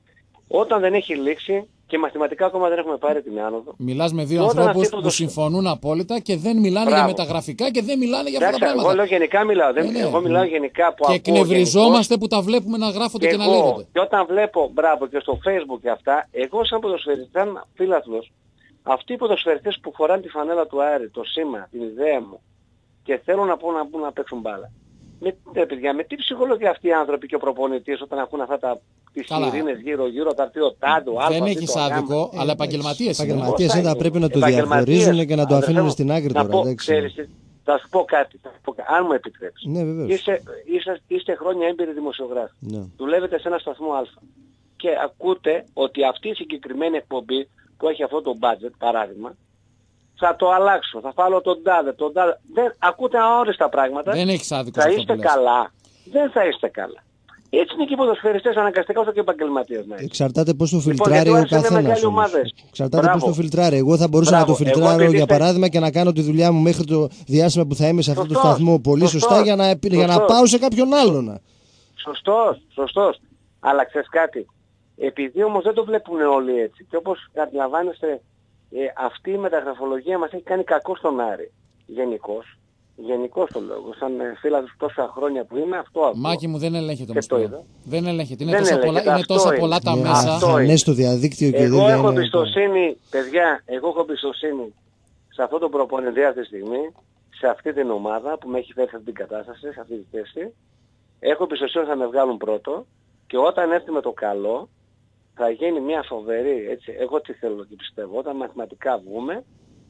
όταν δεν έχει λήξει και μαθηματικά ακόμα δεν έχουμε πάρει την άνοδο. Μιλάς με δύο Όταν ανθρώπους το... που συμφωνούν απόλυτα και δεν μιλάνε Μπράβο. για μεταγραφικά και δεν μιλάνε για αυτά τα πράγματα. Εγώ λέω γενικά μιλάω. Δεν... Ναι, ναι. Εγώ μιλάω γενικά που και ακούω εκνευριζόμαστε γενικώς, που τα βλέπουμε να γράφονται και, και, να εγώ, λέγονται. και όταν βλέπω, μπράβο, και στο Facebook και αυτά, εγώ σαν ποδοσφαιριστής, σαν φίλαθλος, αυτοί οι ποδοσφαιριστές που φοράνε τη φανέλα του Άρη, το σήμα, την ιδέα μου και θέλουν να πούν να, πούν να παίξουν μπάλα. Με, ε, παιδιά, με τι ψυχολογία αυτοί οι άνθρωποι και ο προπονητής όταν ακούν αυτά τα τις ειρήνες γύρω-γύρω, τα αρτίο τάντο, δεν έχεις άδικο, αλλά επαγγελματίες είναι. Επαγγελματίες είναι, θα πρέπει να το διαχωρίζουν και να το αφήνουν στην άκρη τώρα. Πω, ξέρεις, θα σου πω κάτι, θα σου πω, αν μου επιτρέψεις. Ναι, βεβαίως. Είστε, είστε, είστε χρόνια έμπειροι δημοσιογράφοι. Ναι. Δουλεύετε σε ένα σταθμό Α. Και ακούτε ότι αυτή η συγκεκριμένη εκπομπή που έχει αυτό το budget, παράδειγμα, θα το αλλάξω, θα βάλω τον τάδε, τον τάδε. Δεν, ακούτε αόριστα πράγματα. Δεν έχεις άδικο. Θα είστε καλά. Δεν θα είστε καλά. Έτσι είναι και οι ποδοσφαιριστές αναγκαστικά όσο και οι επαγγελματίες. Ναι. Εξαρτάται πώς το Λοιπόν, φιλτράρει γιατί ο ο Άρης είναι καθένας. μεγάλη ομάδα. Εξαρτάται Μπράβο. πώς το φιλτράρει. Εγώ θα μπορούσα Μπράβο. να το φιλτράρω Εγώ, για είστε... παράδειγμα και να κάνω τη δουλειά μου μέχρι το διάστημα που θα είμαι σε αυτό το Σωστός. σταθμό πολύ Σωστός. σωστά για να, για να πάω σε κάποιον άλλον. Σωστός, σωστός. Αλλά ξέρεις κάτι. Επειδή όμως δεν το βλέπουν όλοι έτσι και όπως καταλαβαίνετε ε, αυτή η μεταγραφολογία μας έχει κάνει κακό στον Άρη. Γενικώς. Γενικώς το λόγο. Σαν ε, φίλαθλος τόσα χρόνια που είμαι, αυτό αυτό. Μάκη μου δεν ελέγχεται Και όμως το τώρα. είδα. Δεν ελέγχεται. Είναι Δεν τόσα, ελέγχεται, πολλά, είναι αυτό τόσα είναι. πολλά τα Ναι, μέσα. αυτό χανές είναι. στο διαδίκτυο και Εγώ δεν έχω είναι- εμπιστοσύνη, παιδιά, εγώ έχω εμπιστοσύνη σε αυτό το προπονητή αυτή τη στιγμή, σε αυτή την ομάδα που με έχει φέρει σε αυτή την κατάσταση, σε αυτή τη θέση. Έχω εμπιστοσύνη ότι θα με βγάλουν πρώτο και όταν έρθει με το καλό θα γίνει μια φοβερή, έτσι, εγώ τι θέλω και πιστεύω, όταν μαθηματικά βγούμε,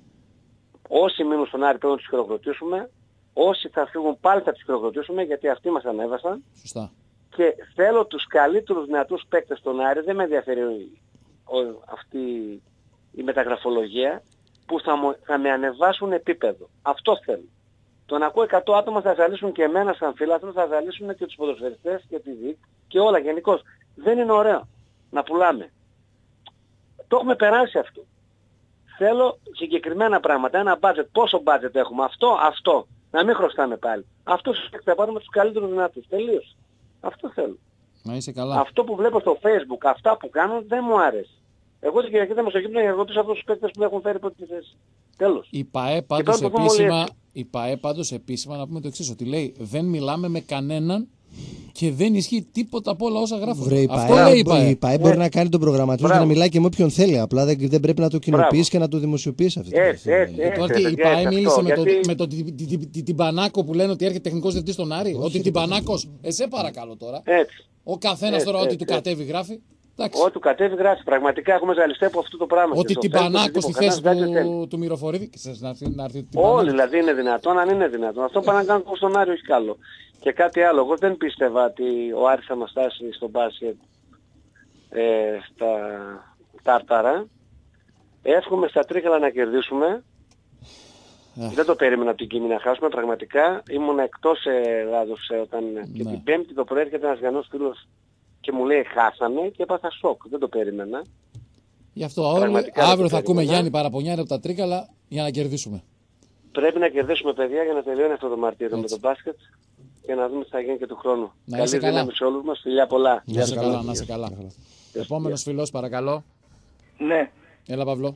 όσοι μείνουν στον Άρη πρέπει να τους χειροκροτήσουμε, όσοι θα φύγουν πάλι θα τους χειροκροτήσουμε γιατί αυτοί μας ανέβασαν. Σωστά. Και θέλω τους καλύτερους δυνατούς παίκτες στον Άρη, δεν με ενδιαφέρει ο, αυτή η μεταγραφολογία, που θα, μου, θα με ανεβάσουν επίπεδο. Αυτό θέλω. Το να ακούω εκατό άτομα θα ζαλίσουν και εμένα σαν φίλαθρο, θα ζαλίσουν και τους ποδοσφαιριστές και τη ΔΙΚ και όλα γενικώς. Δεν είναι ωραίο να πουλάμε. Το έχουμε περάσει αυτό. Θέλω συγκεκριμένα πράγματα, ένα budget, πόσο budget έχουμε, αυτό, αυτό. Να μην χρωστάμε πάλι. Αυτό θα πάρουμε τους καλύτερους δυνατούς. Τελείως. Αυτό θέλω. Να είσαι καλά. Αυτό που βλέπω στο Facebook, αυτά που κάνω δεν μου άρεσε. Εγώ την Κυριακή θα είμαι στο γήπεδο για να ρωτήσω αυτούς τους παίκτες που έχουν φέρει πρώτη θέση. Τέλος. Η ΠΑΕ πάντως επίσημα, η ΠΑΕ πάντως επίσημα να πούμε το εξής, ότι λέει δεν μιλάμε με κανέναν και δεν ισχύει τίποτα από όλα όσα γράφουν. Βρε, η Αυτό ΠΑΕ, λέει η ΠΑΕ. η ΠΑΕ μπορεί Ναι. να κάνει τον προγραμματισμό και Μπράβο. να μιλάει και με όποιον θέλει. Απλά δεν, δεν πρέπει να το κοινοποιήσει Μπράβο. και να το δημοσιοποιήσει αυτή τη Έτσι, στιγμή. έτσι, έτσι. Τώρα τι, η παιδιά, ΠΑΕ έτσι, μίλησε αυτό, με, το, γιατί- με το, την, την, την, την Πανάκο που λένε ότι έρχεται τεχνικός διευθυντής στον Άρη. Ότι την Πανάκος, εσέ παρακαλώ τώρα. Έτσι. Ο καθένας Έτσι, τώρα ό,τι έτσι, του έτσι. κατέβει γράφει. Εντάξει. Ό,τι του κατέβει γράφει. Πραγματικά έχουμε ζαλιστεί από αυτό το πράγμα. Ότι Και την στο Facebook, Πανάκο στη οτιδήποτε, θέση κανένας δεν θέλει. του, του Μυροφορίδη. Ξέρεις, να έρθει, να έρθει την Όλοι Πανάκο. δηλαδή είναι δυνατόν, αν είναι δυνατόν. Αυτό πάνε να κάνουν στον Άρη, όχι καλό. Και κάτι άλλο. Εγώ δεν πίστευα ότι ο Άρης θα μας φτάσει στο μπάσκετ ε, στα τάρταρα. Εύχομαι στα Τρίκαλα να κερδίσουμε. Αχ. Δεν το περίμενα από την Κίνη να χάσουμε. Πραγματικά ήμουν εκτός Ελλάδος ε, όταν και Ναι. την Πέμπτη το πρωί έρχεται ένας Γανός φίλος και μου λέει χάσαμε και έπαθα σοκ. Δεν το περίμενα. Γι' αυτό όλοι, Πραγματικά δεν αύριο το θα ακούμε περίμενα. Γιάννη Παραπονιάρη από τα Τρίκαλα για να κερδίσουμε. Πρέπει να κερδίσουμε παιδιά για να τελειώνει αυτό το μαρτύριο με Έτσι. το μπάσκετ και να δούμε τι θα γίνει και του χρόνου. Να Καλή είσαι καλά. δύναμη σε όλους μας. Φιλιά πολλά. Να είσαι καλά, να είσαι καλά. Επόμενος φιλός παρακαλώ. Ναι, Έλα Παυλό.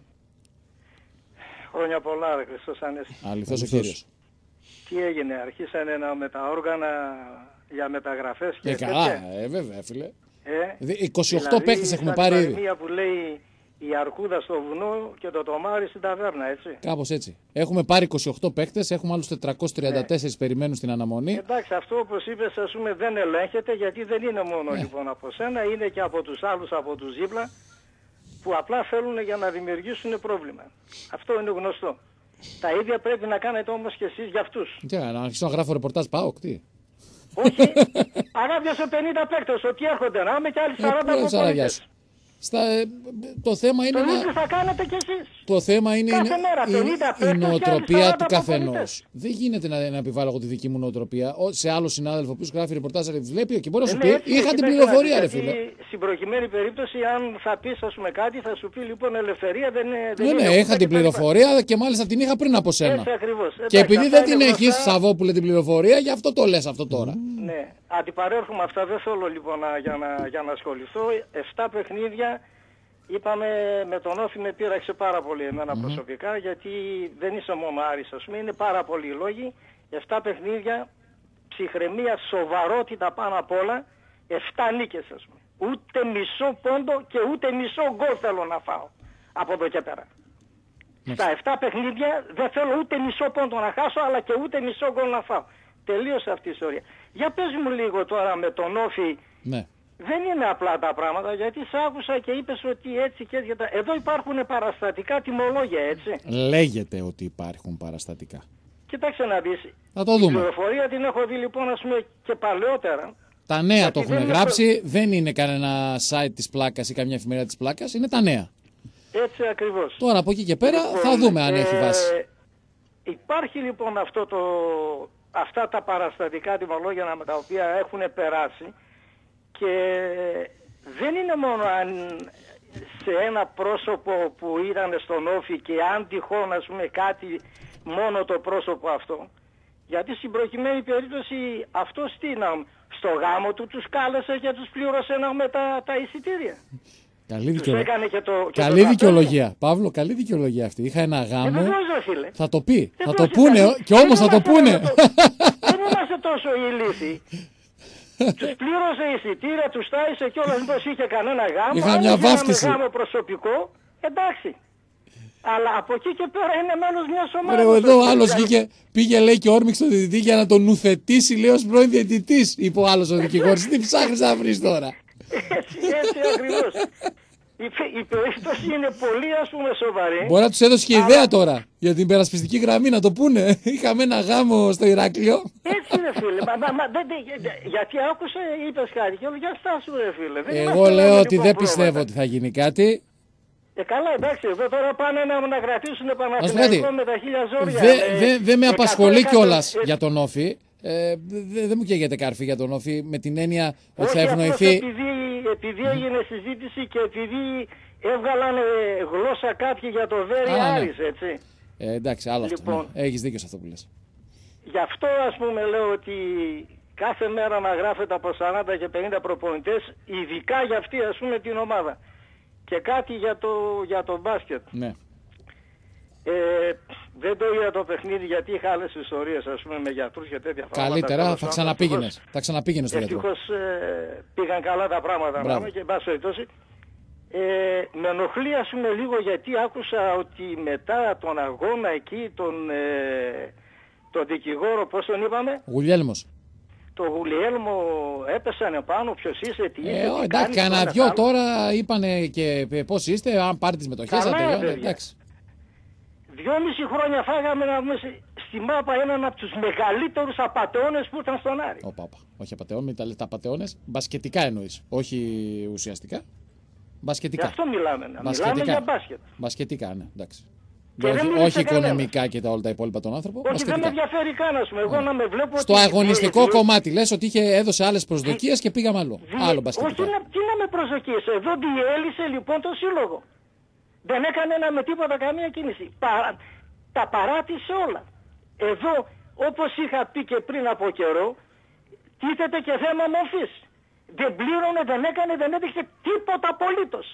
χρόνια πολλά ρε Χριστός Ανέστη. Αληθώς ο Κύριος. Τι έγινε, αρχίσανε να με τα όργανα για μεταγραφές και Ε, τέτοια. καλά, ε, βέβαια, φίλε. Ε, Δη- είκοσι οκτώ δηλαδή, παίχτες έχουμε σαν πάρει την ήδη. παροιμία που λέει η αρκούδα στο βουνό και το τομάρι στην ταβέρνα, έτσι. Κάπως έτσι. Έχουμε πάρει είκοσι οκτώ παίκτες, έχουμε άλλους τετρακόσιους τριάντα τέσσερα περιμένουν στην αναμονή. Εντάξει, αυτό όπως είπες, ας πούμε, δεν ελέγχεται γιατί δεν είναι μόνο Ναι. λοιπόν από σένα, είναι και από τους άλλους, από τους δίπλα, που απλά θέλουν για να δημιουργήσουν πρόβλημα. Αυτό είναι γνωστό. Τα ίδια πρέπει να κάνετε όμως και εσείς για αυτούς. Τι, να αρχίσω να γράφω ρεπορτάζ ΠΑΟΚ, τι. Όχι, αγάπιασε πενήντα παίκτες, ότι έρχονται να είμαι και άλλοι σαράντα προπονητές. Στα, το θέμα είναι. Το να... ίδιο θα κάνετε κι εσείς. Το θέμα είναι κάθε μέρα, η, η νοοτροπία του καθενός. Δεν γίνεται να, να επιβάλλω εγώ τη δική μου νοοτροπία σε άλλο συνάδελφο που γράφει ρεπορτάζ και βλέπει και μπορεί να σου πει: είχα την πληροφορία, ρε φίλε. Στην προκειμένη περίπτωση, αν θα πει, α πούμε, κάτι, θα σου πει λοιπόν ελευθερία δεν είναι. Ναι, ναι, είχα την πληροφορία και μάλιστα την είχα πριν από σένα. Έτσι ακριβώς. Και επειδή δεν την έχει, Σαββόπουλε, την πληροφορία, γι' αυτό το λες αυτό τώρα. Ναι, αντιπαρέρχομαι αυτά. Δεν θέλω λοιπόν για να, για να ασχοληθώ. Εφτά παιχνίδια. Είπαμε με τον Όφη με πείραξε πάρα πολύ εμένα mm-hmm. προσωπικά, γιατί δεν είσαι μόνο Άρης, ας πούμε, είναι πάρα πολλοί λόγοι. Εφτά παιχνίδια, ψυχραιμία, σοβαρότητα πάνω απ' όλα, εφτά νίκες, ας πούμε. Ούτε μισό πόντο και ούτε μισό γκολ θέλω να φάω από εδώ και πέρα. Mm-hmm. Στα εφτά παιχνίδια δεν θέλω ούτε μισό πόντο να χάσω, αλλά και ούτε μισό γκολ να φάω. Τελείωσε αυτή η ιστορία. Για πες μου λίγο τώρα με τον Όφη. Ναι. Δεν είναι απλά τα πράγματα, γιατί σ' άκουσα και είπες ότι έτσι και έτσι. Εδώ υπάρχουν παραστατικά τιμολόγια, έτσι. Λέγεται ότι υπάρχουν παραστατικά. Κοιτάξτε να δεις. Θα το δούμε. Την πληροφορία την έχω δει λοιπόν, ας πούμε, και παλαιότερα. Τα νέα το έχουν γράψει, προ... δεν είναι κανένα site της Πλάκας ή καμιά εφημερίδα της Πλάκας, είναι τα νέα. Έτσι ακριβώς. Τώρα από εκεί και πέρα λοιπόν, θα δούμε αν ε, έχει βάση. Υπάρχει λοιπόν αυτό το, αυτά τα παραστατικά τιμολόγια με τα οποία έχουν περάσει. Και δεν είναι μόνο αν σε ένα πρόσωπο που ήταν στον Όφη και αν τυχόν, ας πούμε, κάτι μόνο το πρόσωπο αυτό. Γιατί στην προκειμένη περίπτωση αυτός τι να, στο γάμο του τους κάλεσε και τους πλήρωσε να με τα, τα εισιτήρια. Καλή, δικαιολογία. Και το, και καλή δικαιολογία. Παύλο, καλή δικαιολογία αυτή. Είχα ένα γάμο. Ε, θα το πει. Ε, θα το πούνε. Και όμως θα το πούνε. Δεν είμαστε τόσο ηλίθιοι. Τους πλήρωσε εισιτήρια, τους τάισε κιόλας, μήπως είχε κανένα γάμο. Είχα μια βάφτιση. Γάμο προσωπικό, εντάξει. Αλλά από εκεί και πέρα είναι μέλος μιας ομάδας. Ρε, εδώ ο άλλος βγήκε, πήγε λέει και όρμηξε τον διαιτητή για να τον νουθετήσει, λέει ως πρώην διαιτητής, είπε ο άλλος ο δικηγόρος. Τι ψάχνεις να βρεις τώρα. Έτσι, έτσι ακριβώς. Η, η περίπτωση είναι πολύ, ας πούμε, σοβαρή. Μπορεί να τους έδωσε και αλλά... ιδέα τώρα για την περασπιστική γραμμή, να το πούνε. Είχαμε ένα γάμο στο Ηράκλειο. Έτσι ρε φίλε. μα, μα, μα, δεν, γιατί άκουσα, είπες κάτι και για στάσου ρε φίλε. Δεν Εγώ λέω ότι δεν πιστεύω ότι θα γίνει κάτι. Ε, καλά, εντάξει, εδώ τώρα πάνε να, να κρατήσουν Παναθηναϊκό με τα χίλια ζόρια. Δεν δε, δε με απασχολεί κιόλας για τον Όφη. Ε, δεν δε μου καίγεται καρφί για τον Όφη με την έννοια ότι θα ευνοηθεί. Επειδή, επειδή έγινε συζήτηση και επειδή έβγαλαν γλώσσα κάποιοι για το Βέρι Άρης, ναι. Έτσι. Ε, εντάξει, άλλο λοιπόν, αυτό. Ναι. Έχεις δίκιο σε αυτό που λες. Γι' αυτό ας πούμε λέω ότι κάθε μέρα να γράφεται από σαράντα και πενήντα προπονητές, ειδικά για αυτή ας πούμε την ομάδα. Και κάτι για το, για το μπάσκετ. Ναι. Ε, δεν το είδα το παιχνίδι γιατί είχα άλλες ιστορίες ας πούμε με γιατρούς και τέτοια πράγματα. Καλύτερα, θα ξαναπήγαινες. Θα ξαναπήγαινες στο γιατρό. Ευτυχώς ε, πήγαν καλά τα πράγματα να και εν πάση περιπτώσει. Ε, με ενοχλεί ας πούμε λίγο γιατί άκουσα ότι μετά τον αγώνα εκεί τον, ε, τον δικηγόρο, πώς τον είπαμε? Γουλιέλμος. Το Γουλιέλμο έπεσανε πάνω, ποιος είσαι, τι είσαι, ε, τι εντάξει, κανένα δυο τώρα είπανε και πώς είστε, αν πάρει τις μετοχές, αν τελειώνει, εντάξει. Δυόμιση χρόνια φάγαμε να πούμε στη μάπα έναν από τους μεγαλύτερους απατεώνες που ήταν στον Άρη. Ω, πάπα. Όχι απατεώνες, τα λεφτά απατεώνες, μπασκετικά εννοείς, όχι ουσιαστικά. Μπασκετικά. Γι' αυτό μιλάμε, να μπασκετικά. Μιλάμε για μπάσκετ. Μπασκετικά, ναι, εντάξει. Όχι, όχι οικονομικά και τα όλα τα υπόλοιπα των άνθρωπων. Όχι, μπασκετικά. δεν με ενδιαφέρει καν, ας πούμε. Εγώ να με βλέπω. Στο αγωνιστικό ότι... κομμάτι λες ότι είχε, έδωσε άλλες προσδοκίες και πήγαμε άλλο. Δι... Άλλο μπασκετικά. Όχι, να, τι να με προσδοκίες. Εδώ διέλυσε λοιπόν το σύλλογο. Δεν έκανε ένα με τίποτα καμία κίνηση. Παρα... Τα παράτησε όλα. Εδώ, όπως είχα πει και πριν από καιρό, τίθεται και θέμα μορφής. Δεν πλήρωνε, δεν έκανε, δεν έδειξε τίποτα απολύτως.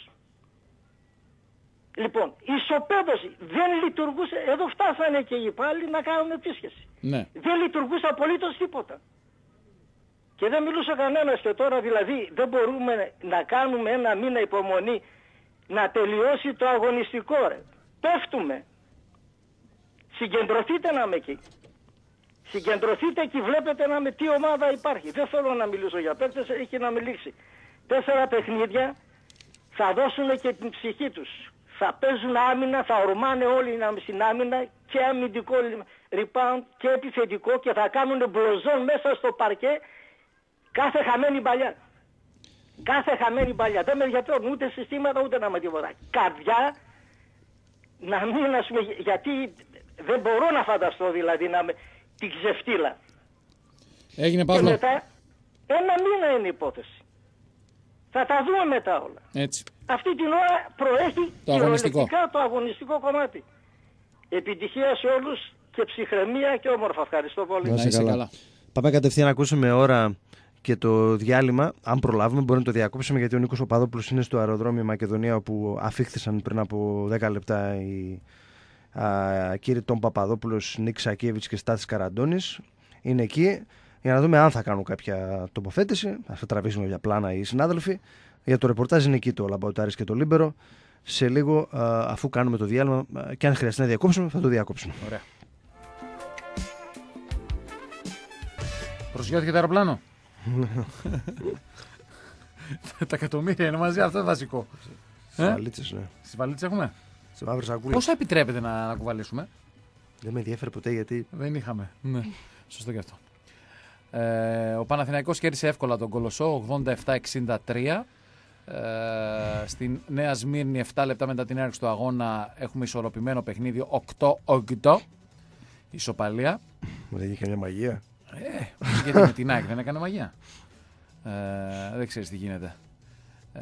Λοιπόν, η ισοπαίδωση δεν λειτουργούσε, εδώ φτάσανε και οι υπάλληλοι να κάνουν επίσκεψη. Ναι. Δεν λειτουργούσε απολύτως τίποτα. Και δεν μιλούσε κανένας και τώρα δηλαδή δεν μπορούμε να κάνουμε ένα μήνα υπομονή να τελειώσει το αγωνιστικό ρε. Πέφτουμε. Συγκεντρωθείτε να είμαι εκεί. Συγκεντρωθείτε εκεί, βλέπετε να με τι ομάδα υπάρχει. Δεν θέλω να μιλήσω για παίκτες, έχει να μιλήσει. Τέσσερα παιχνίδια θα δώσουν και την ψυχή τους. Θα παίζουν άμυνα, θα ορμάνε όλοι στην άμυνα και αμυντικό rebound και επιθετικό και θα κάνουν μπλοζόν μέσα στο παρκέ κάθε χαμένη παλιά. Κάθε χαμένη παλιά. Δεν με ενδιαφέρουν ούτε συστήματα ούτε να με τίποτα. Καρδιά να μην, ας πούμε, γιατί δεν μπορώ να φανταστώ δηλαδή να με, την ξεφτύλα. Έγινε, Και Παύλο. μετά ένα μήνα είναι η υπόθεση. Θα τα δούμε μετά όλα. Έτσι. Αυτή την ώρα προέχει Το αγωνιστικό. κυριολεκτικά το αγωνιστικό κομμάτι. Επιτυχία σε όλους και ψυχραιμία και όμορφα. Ευχαριστώ πολύ. Να είσαι είσαι καλά. καλά. Πάμε κατευθείαν να ακούσουμε ώρα και το διάλειμμα. Αν προλάβουμε, μπορεί να το διακόψουμε γιατί ο Νίκος Παπαδόπουλος είναι στο αεροδρόμιο Μακεδονία, όπου αφήχθησαν πριν από δέκα λεπτά οι α, κύριοι Τον Παπαδόπουλος, Νίκ Σακίεβιτς και Στάθης Καραντώνης. Είναι εκεί για να δούμε αν θα κάνουν κάποια τοποθέτηση. Θα σε τραβήσουν για πλάνα οι συνάδελφοι. Για το ρεπορτάζ είναι εκεί το Λαμπαουτάρης και το Λίμπερο. Σε λίγο, α, αφού κάνουμε το διάλειμμα, και αν χρειαστεί να διακόψουμε, θα το διακόψουμε. Ωραία. Προσγειώθηκε το αεροπλάνο. Τα εκατομμύρια είναι μαζί, αυτό είναι βασικό. Στις Ε? βαλίτσες, ναι. Στις βαλίτσες έχουμε. Σε μαύρες σακούλες. Πόσα επιτρέπεται να, να κουβαλήσουμε? Δεν με ενδιαφέρει ποτέ γιατί. Δεν είχαμε. Ναι. Σωστό και αυτό. Ε, ο Παναθηναϊκός κέρδισε εύκολα τον Κολοσσό ογδόντα επτά εξήντα τρία. Ε, στην Νέα Σμύρνη, επτά λεπτά μετά την έναρξη του αγώνα, έχουμε ισορροπημένο παιχνίδι οκτώ οκτώ. Ισοπαλία. Δεν είχε καμιά μαγεία. Ε, γιατί με την ΑΕΚ δεν έκανε μαγεία. Ε, δεν ξέρεις τι γίνεται. Ε,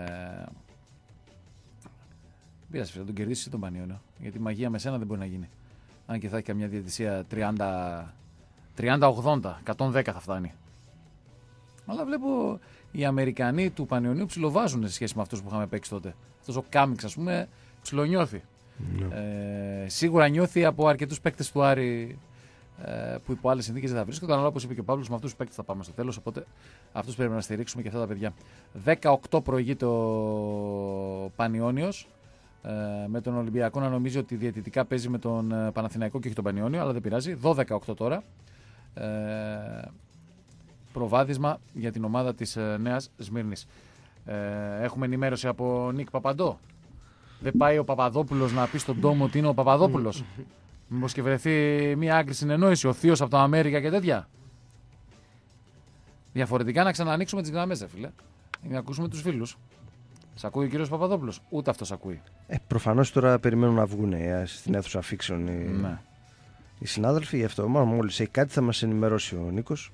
πειράζει, θα τον κερδίσει τον Πανιόνιο. Γιατί μαγεία με σένα δεν μπορεί να γίνει. Αν και θα έχει καμιά διαιτησία τριάντα ογδόντα, εκατόν δέκα θα φτάνει. Αλλά βλέπω οι Αμερικανοί του Πανιωνίου ψιλοβάζουν σε σχέση με αυτούς που είχαμε παίξει τότε. Αυτός ο Κάμιξ, ας πούμε, ψιλονιώθει. Ναι. Ε, σίγουρα νιώθει από αρκετούς παίκτες του Άρη ε, που υπό άλλες συνθήκες δεν θα βρίσκονταν. Αλλά όπως είπε και ο Παύλος, με αυτούς τους παίκτες θα πάμε στο τέλος. Οπότε αυτούς πρέπει να στηρίξουμε και αυτά τα παιδιά. δέκα οκτώ προηγεί το Πανιώνιος. Ε, με τον Ολυμπιακό να νομίζει ότι διαιτητικά παίζει με τον ε, Παναθηναϊκό και όχι τον Πανιώνιο, αλλά δεν πειράζει. δώδεκα οκτώ τώρα. Ε, προβάδισμα για την ομάδα της ε, Νέας Σμύρνης. Ε, έχουμε ενημέρωση από Νίκ Παπαντό. Δεν πάει ο Παπαδόπουλος να πει στον τόμο ότι είναι ο Παπαδόπουλος. Μήπως και βρεθεί μια άκρη συνεννόηση, ο θείος από το Αμέρικα και τέτοια. Διαφορετικά να ξανανοίξουμε τις γραμμές, δε φίλε. Για να ακούσουμε τους φίλους. Σ' ακούει ο κύριος Παπαδόπουλος? Ούτε αυτός ακούει. Ε, προφανώς τώρα περιμένουν να βγουν ε, στην αίθουσα φίξεων οι, Ναι. οι συνάδελφοι. Γι' αυτό μόλις έχει κάτι θα μας ενημερώσει ο Νίκος.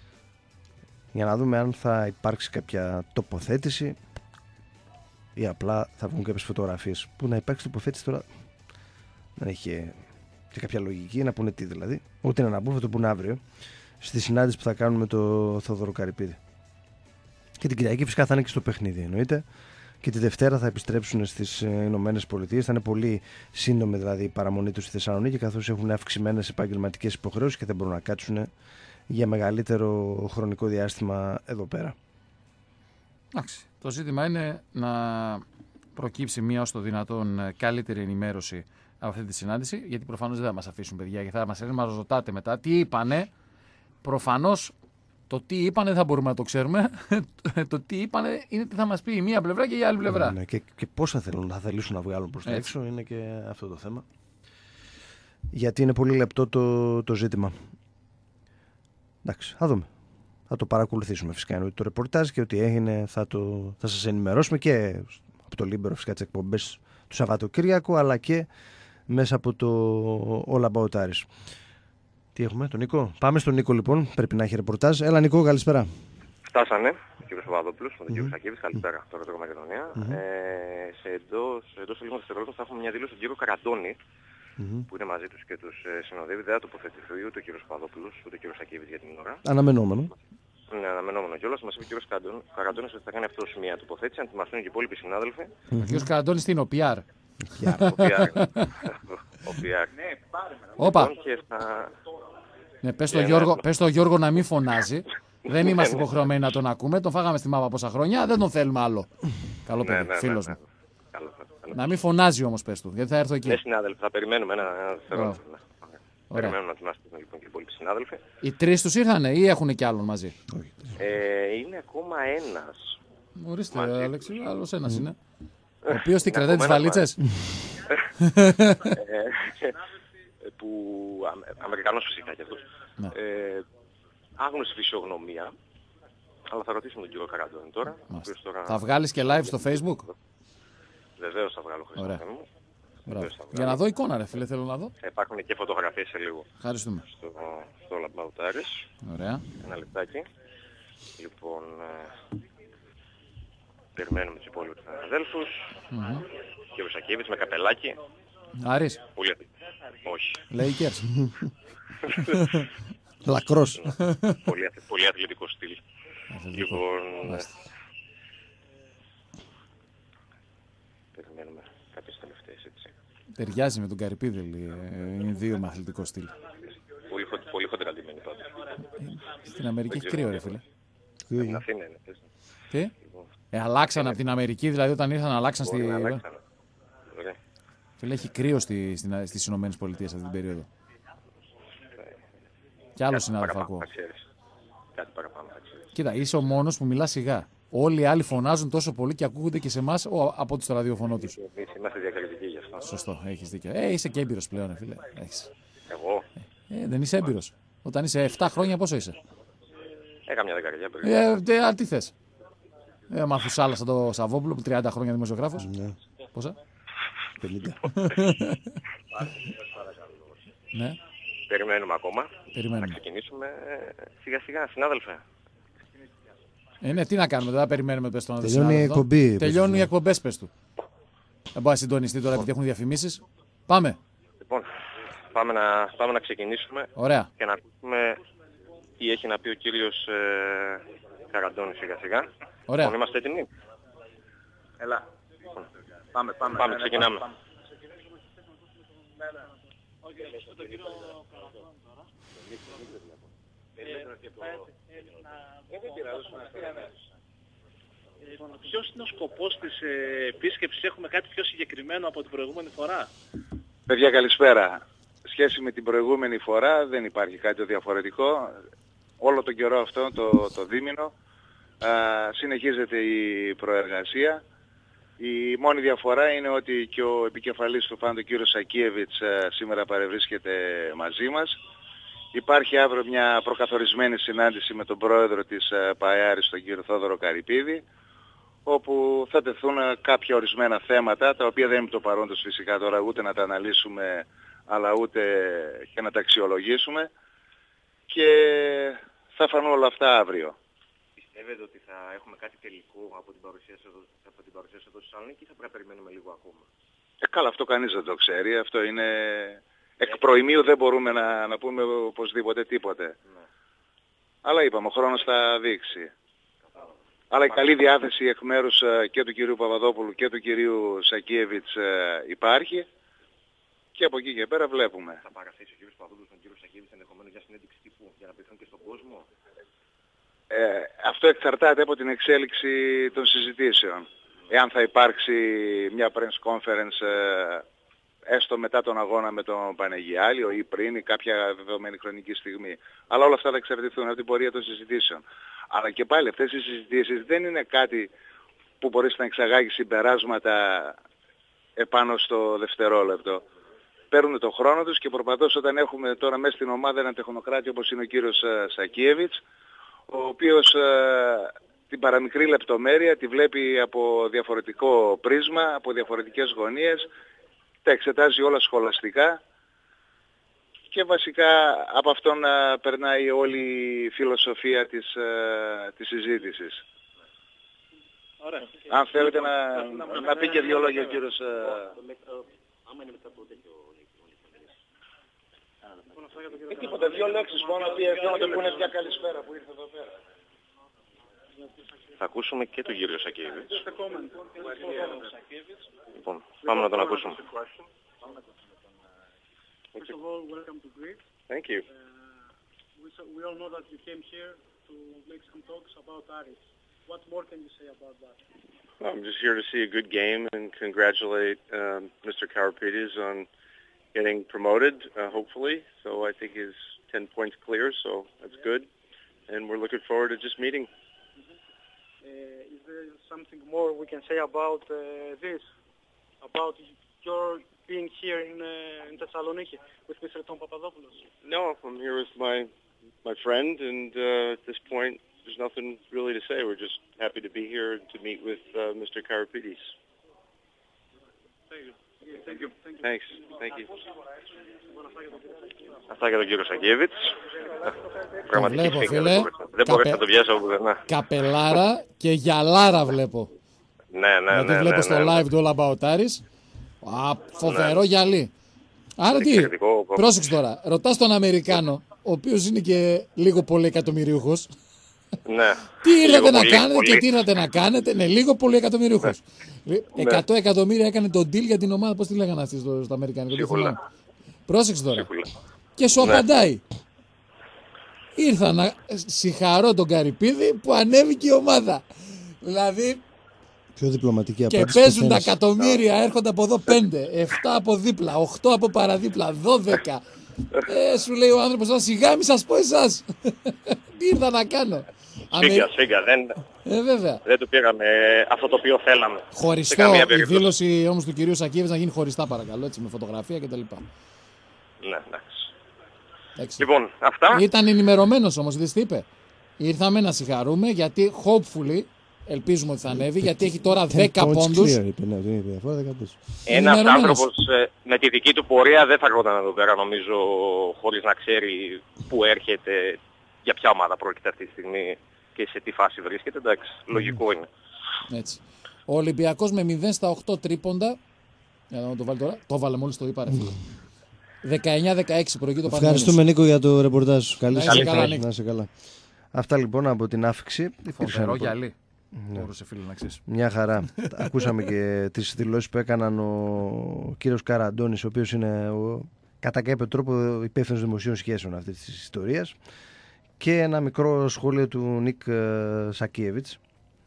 Για να δούμε αν θα υπάρξει κάποια τοποθέτηση ή απλά θα βγουν κάποιες φωτογραφίες. Που να υπάρξει τοποθέτηση τώρα δεν έχει και κάποια λογική, να πούνε τι δηλαδή. Ούτε να μπουν, θα το πούνε αύριο στη συνάντηση που θα κάνουμε με το Θόδωρο Καρυπίδη. Και την Κυριακή φυσικά θα είναι και στο παιχνίδι, εννοείται. Και τη Δευτέρα θα επιστρέψουν στις Ηνωμένες Πολιτείες. Θα είναι πολύ σύντομη δηλαδή η παραμονή τους στη Θεσσαλονίκη, καθώς έχουν αυξημένες επαγγελματικές υποχρεώσεις και δεν μπορούν να κάτσουν για μεγαλύτερο χρονικό διάστημα εδώ πέρα. Εντάξει. Το ζήτημα είναι να προκύψει μία ως το δυνατόν καλύτερη ενημέρωση από αυτή τη συνάντηση, γιατί προφανώς δεν θα μας αφήσουν, παιδιά, και θα μας λένε, μας ρωτάτε μετά τι είπανε. Προφανώς το τι είπανε δεν θα μπορούμε να το ξέρουμε. Το τι είπανε είναι τι θα μας πει η μία πλευρά και η άλλη πλευρά. Ναι, και, και πώς θα θέλουν, θα θελήσουν να βγάλουν προς τα Έτσι. έξω, είναι και αυτό το θέμα. Γιατί είναι πολύ λεπτό το, το ζήτημα. Εντάξει, θα δούμε. Θα το παρακολουθήσουμε φυσικά. Εννοείται το ρεπορτάζ και ό,τι έγινε θα, το, θα σας ενημερώσουμε και από το Λίμπερο φυσικά τις εκπομπές του Σαββατοκύριακου, αλλά και μέσα από το All About Aris. Τι έχουμε, τον Νίκο? Πάμε στον Νίκο λοιπόν, πρέπει να έχει ρεπορτάζ. Έλα Νίκο, καλησπέρα. Φτάσανε, ο κ. Παπαδόπουλος, τον Mm-hmm. κ. Σακίβης, καλησπέρα, το Ρωτικό Μακεδονία. Mm-hmm. Ε, σε εντός, εντός λίγων δευτερόλεπτων θα έχουμε μια δήλωση του κ. Καραντώνη, Mm-hmm. που είναι μαζί τους και τους ε, συνοδεύει. Δεν θα τοποθετηθεί ούτε ο κ. Παπαδόπουλος, ούτε ο κ. Σακίβης για την ώρα. Αναμενόμενο. Ναι, αναμενόμενο κιόλας. Μας είπε ο κ. Καραντώνης ότι θα κάνει αυτός μια τοποθέτηση, να ετοιμαστούν και οι υπόλοιποι συνάδελφοι. Ο κ. Καραντώνης τι είναι, ο πι αρ? Ο πι αρ. Ο πι αρ. Όπα. Και θα... Ναι, πες στο Γιώργο, πες στο Γιώργο να μην φωνάζει. Δεν είμαστε υποχρεωμένοι να τον ακούμε. Τον φάγαμε στη μάπα πόσα χρόνια. Δεν τον θέλουμε άλλο. Καλό Ναι, παιδί, ναι, φίλος ναι, μου. ναι. Καλώς, καλώς. Να μην φωνάζει όμως, πες του, γιατί θα έρθω εκεί. Ναι, συνάδελφοι, θα περιμένουμε ένα ένα δευτερόλεπτο. Ναι. Ωραία. Περιμένουμε να ετοιμαστούν λοιπόν και οι υπόλοιποι συνάδελφοι. Οι τρεις τους ήρθανε ή έχουν κι άλλον μαζί? Ε, είναι ακόμα ένας. Ορίστε, Μαζί. Αλέξη, άλλος ένας είναι. Ο οποίος τι Είναι κρατάει τις ακόμα ένας βαλίτσες. Ε, που, Αμερικανός φυσικά και αυτός, Ναι. ε, άγνωστη φυσιογνωμία, αλλά θα ρωτήσουμε τον κύριο Καραντώνη τώρα. τώρα... Θα βγάλεις και live στο Facebook? Βεβαίως θα βγάλω, Χριστόφερ μου. Για να δω εικόνα ρε φίλε, θέλω να δω. Θα υπάρχουν και φωτογραφίες σε λίγο. Ευχαριστούμε. Στο, στο Λαμπαουτάρης. Ωραία. Ένα λεπτάκι. Λοιπόν, ε, περιμένουμε τους υπόλοιπους αδέλφους. Mm-hmm. Κύριο Σακίβιτς με καπελάκι. Άρης. Πολύ όχι. Lakers. Λακρός. πολύ, πολύ αθλητικό στυλ. Λοιπόν, περιμένουμε κάποιες τελευταίες έτσι. Ταιριάζει με τον Καρυπίδη, είναι δύο με αθλητικό στυλ. Πολύ, πολύ χοντραντημένοι πάντα. Στην Αμερική έχει κρύο ρε φίλε. Στην Αθήνα είναι. Τι? Ε, αλλάξαν από την Αμερική, δηλαδή όταν ήρθαν αλλάξαν στη... Φίλε, έχει κρύο στη, στη, στις Ηνωμένες Πολιτείες αυτή την περίοδο. Κι άλλο συνάδελφο ακούω. Κάτι παραπάνω θα ξέρεις. Κοίτα, είσαι ο μόνος που μιλά σιγά. Όλοι οι άλλοι φωνάζουν τόσο πολύ και ακούγονται και σε εμάς από ό,τι στο ραδιοφωνό τους. Εμείς είμαστε διακριτικοί γι' αυτό. Σωστό, έχεις δίκιο. Ε, είσαι και έμπειρος πλέον, φίλε. Έχεις. Εγώ. Ε, δεν είσαι έμπειρος. Όταν είσαι επτά χρόνια, πόσο είσαι? Έκανα μια δεκαετία περίπου. Ε, τε, α, τι θες. Ε, Μαθουσάλα σαν το Σαββόπουλο που τριάντα χρόνια δημοσιογράφος. Ναι. Πόσα? πενήντα. Ναι. Περιμένουμε ακόμα. Περιμένουμε. Να ξεκινήσουμε σιγά σιγά, συνάδελφε. Ε, ναι, τι να κάνουμε, δεν θα περιμένουμε πες τον Τελειώνει η εκπομπή. Τελειώνουν οι εκπομπές, πες του. Δεν μπορεί να συντονιστεί τώρα επειδή έχουν διαφημίσεις. Πάμε. Λοιπόν, πάμε να, πάμε να ξεκινήσουμε. Ωραία. Και να ακούσουμε τι έχει να πει ο κύριος ε, Καραντώνης σιγά σιγά. Ωραία. Λοιπόν, είμαστε έτοιμοι. Έλα. Πάμε, πάμε. Πάμε, ξεκινάμε. Πάμε. Ποιος είναι ο σκοπός της ε, επίσκεψης, έχουμε κάτι πιο συγκεκριμένο από την προηγούμενη φορά? Παιδιά, καλησπέρα. Σχέση με την προηγούμενη φορά δεν υπάρχει κάτι διαφορετικό. Όλο τον καιρό αυτό, το, το δίμηνο, α, συνεχίζεται η προεργασία. Η μόνη διαφορά είναι ότι και ο επικεφαλής του ΦΑΝ, ο κύριος Σακίεβιτς, σήμερα παρευρίσκεται μαζί μας. Υπάρχει αύριο μια προκαθορισμένη συνάντηση με τον πρόεδρο της ΠΑΕΑΡης, τον κύριο Θόδωρο Καρυπίδη, όπου θα τεθούν κάποια ορισμένα θέματα, τα οποία δεν είναι το παρόντος φυσικά τώρα ούτε να τα αναλύσουμε, αλλά ούτε και να τα αξιολογήσουμε. Και θα φανούν όλα αυτά αύριο. Πιστεύετε ότι θα έχουμε κάτι τελικό από την παρουσίαση εδώ, από την παρουσίαση εδώ στη Θεσσαλονίκη ή θα πρέπει να περιμένουμε λίγο ακόμα? Ε, καλά, αυτό κανείς δεν το ξέρει. Αυτό είναι... Εκ προημίου δεν μπορούμε να, να πούμε οπωσδήποτε τίποτε. Ναι. Αλλά είπαμε, ο χρόνος θα δείξει. Κατάλαβα. Αλλά η καλή διάθεση εκ μέρους και του κυρίου Παπαδόπουλου και του κυρίου Σακίεβιτς υπάρχει. Και από εκεί και πέρα βλέπουμε. Θα παραθέσει ο κύριος Παπαδόπουλος τον κύριο Σακίεβιτς ενδεχομένως για συνέντευξη τύπου για να πεθούν και στον κόσμο? Ε, αυτό εξαρτάται από την εξέλιξη των συζητήσεων. Εάν θα υπάρξει μια press conference ε, έστω μετά τον αγώνα με τον Πανεγιάλιο ή πριν ή κάποια δεδομένη χρονική στιγμή. Αλλά όλα αυτά θα εξαρτηθούν από την πορεία των συζητήσεων. Αλλά και πάλι αυτές οι συζητήσεις δεν είναι κάτι που μπορείς να εξαγάγεις συμπεράσματα επάνω στο δευτερόλεπτο. Παίρνουν το χρόνο τους και προπαντός όταν έχουμε τώρα μέσα στην ομάδα έναν τεχνοκράτη όπως είναι ο κύριος Σακίεβιτς, ο οποίος ε, την παραμικρή λεπτομέρεια τη βλέπει από διαφορετικό πρίσμα, από διαφορετικές γωνίες, τα εξετάζει όλα σχολαστικά και βασικά από αυτό να περνάει όλη η φιλοσοφία της, ε, της συζήτησης. Ωραία. Αν θέλετε να, να, να πει και δύο λόγια ο κύριος... Ε, τίποτα, δύο λέξεις μόνο να το πούνε μια καλησπέρα που ήρθε εδώ πέρα. Θα ακούσουμε και τον κύριο Σακίεβιτς. Λοιπόν, πάμε να τον ακούσουμε. First of all, welcome to Greece. Thank you. Uh, we, so, we all know that you came here to make some talks about Aris. What more can you say about that? Well, I'm just here to see a good game and congratulate um, Mister Karapides on getting promoted, uh, hopefully. So I think he's ten points clear, so that's good. And we're looking forward to just meeting. Mm-hmm. Uh, is there something more we can say about uh, this? About your being here in, uh, in Thessaloniki with Mister Tom Papadopoulos? No, I'm here with my my friend, and uh, at this point, there's nothing really to say. We're just happy to be here to meet with uh, Mister Karapidis. Thank you. Thank you. Thank you. Thanks. Thank you. Αυτά για τον κύριο Σακίεβιτς. Πραγματική βλέπω, φίγκα. φίλε. Δεν μπορείς Καπε... να το πιάσω από πουθενά. Καπελάρα και γυαλάρα βλέπω. Ναι, ναι, Γιατί ναι. βλέπω ναι, στο ναι, ναι. live του All About Aris. Α, φοβερό γυαλί. Άρα τι, Εξαιρετικό. πρόσεξε τώρα. Ρωτάς τον Αμερικάνο, ο οποίος είναι και λίγο πολύ εκατομμυριούχος. Ναι. Τι ήρθατε Λίγο να πολύ, κάνετε πολύ. και τι ήρθατε να κάνετε. Ναι, λίγο πολύ εκατομμυριούχος. εκατό εκατομμύρια έκανε τον deal για την ομάδα. Πώς τη λέγανε αυτή στο, στο Αμερικάνικο. δεν Σίγουρα. θυμάμαι. Πρόσεξε τώρα. Σίγουρα. Και σου Ναι. απαντάει. Ήρθα να συγχαρώ τον Καρυπίδη που ανέβηκε η ομάδα. Δηλαδή Πιο διπλωματική και απάντηση. παίζουν τα καθένας. εκατομμύρια, έρχονται από εδώ πέντε, εφτά από δίπλα, οκτώ από παραδίπλα, δώδεκα. Ε, σου λέει ο άνθρωπος, «Α, σιγά μη σας πω εσάς». Τι ήρθα να κάνω. Σφίγγα, σφίγγα. Δεν, Ε, βέβαια. δεν του πήγαμε αυτό το οποίο θέλαμε. Σε Χωριστό, καμία η περίπτωση. δήλωση όμως του κυρίου Σακίεβιτς να γίνει χωριστά παρακαλώ, έτσι, με φωτογραφία κτλ. Ναι, εντάξει. Εντάξει. Λοιπόν, αυτά. Ήταν ενημερωμένος όμως, είδες τι είπε. Ήρθαμε να συγχαρούμε γιατί hopefully, ελπίζουμε ότι θα ανέβει, γιατί έχει τώρα Ten δέκα points πόντους. clear, είπε, ναι, δεν είπε διαφορά, δέκα πόντους. Ένας ενημερωμένος. άνθρωπος ε, με τη δική του πορεία δεν θα έρχονταν εδώ πέρα νομίζω χωρίς να ξέρει πού έρχεται, για ποια ομάδα πρόκειται αυτή τη στιγμή και σε τι φάση βρίσκεται. Εντάξει, λογικό είναι. Έτσι. Ο Ολυμπιακός με μηδέν στα οκτώ τρίποντα. Για να το βάλει τώρα. Το βάλε μόλις το είπα, ρε φίλε. δεκαεννιά δεκαέξι προηγεί το Παναθηναϊκός. Ευχαριστούμε Νίκο για το ρεπορτάζ σου. Καλή Να είσαι συνέχεια. καλά, Νίκο. Να είσαι καλά. Αυτά λοιπόν από την άφηξη. Υπήρξαν, Φοβερό λοιπόν, γυαλί. Μπορούσε φίλε να ξέρεις. μια χαρά. Ακούσαμε και τις δηλώσεις που έκαναν ο κύριος Καραντώνης, ο οποίος είναι ο, κατά κάποιο τρόπο υπεύθυνος δημοσίων σχέσεων αυτής της ιστορίας, και ένα μικρό σχόλιο του Νίκ ε, Σακίεβιτς.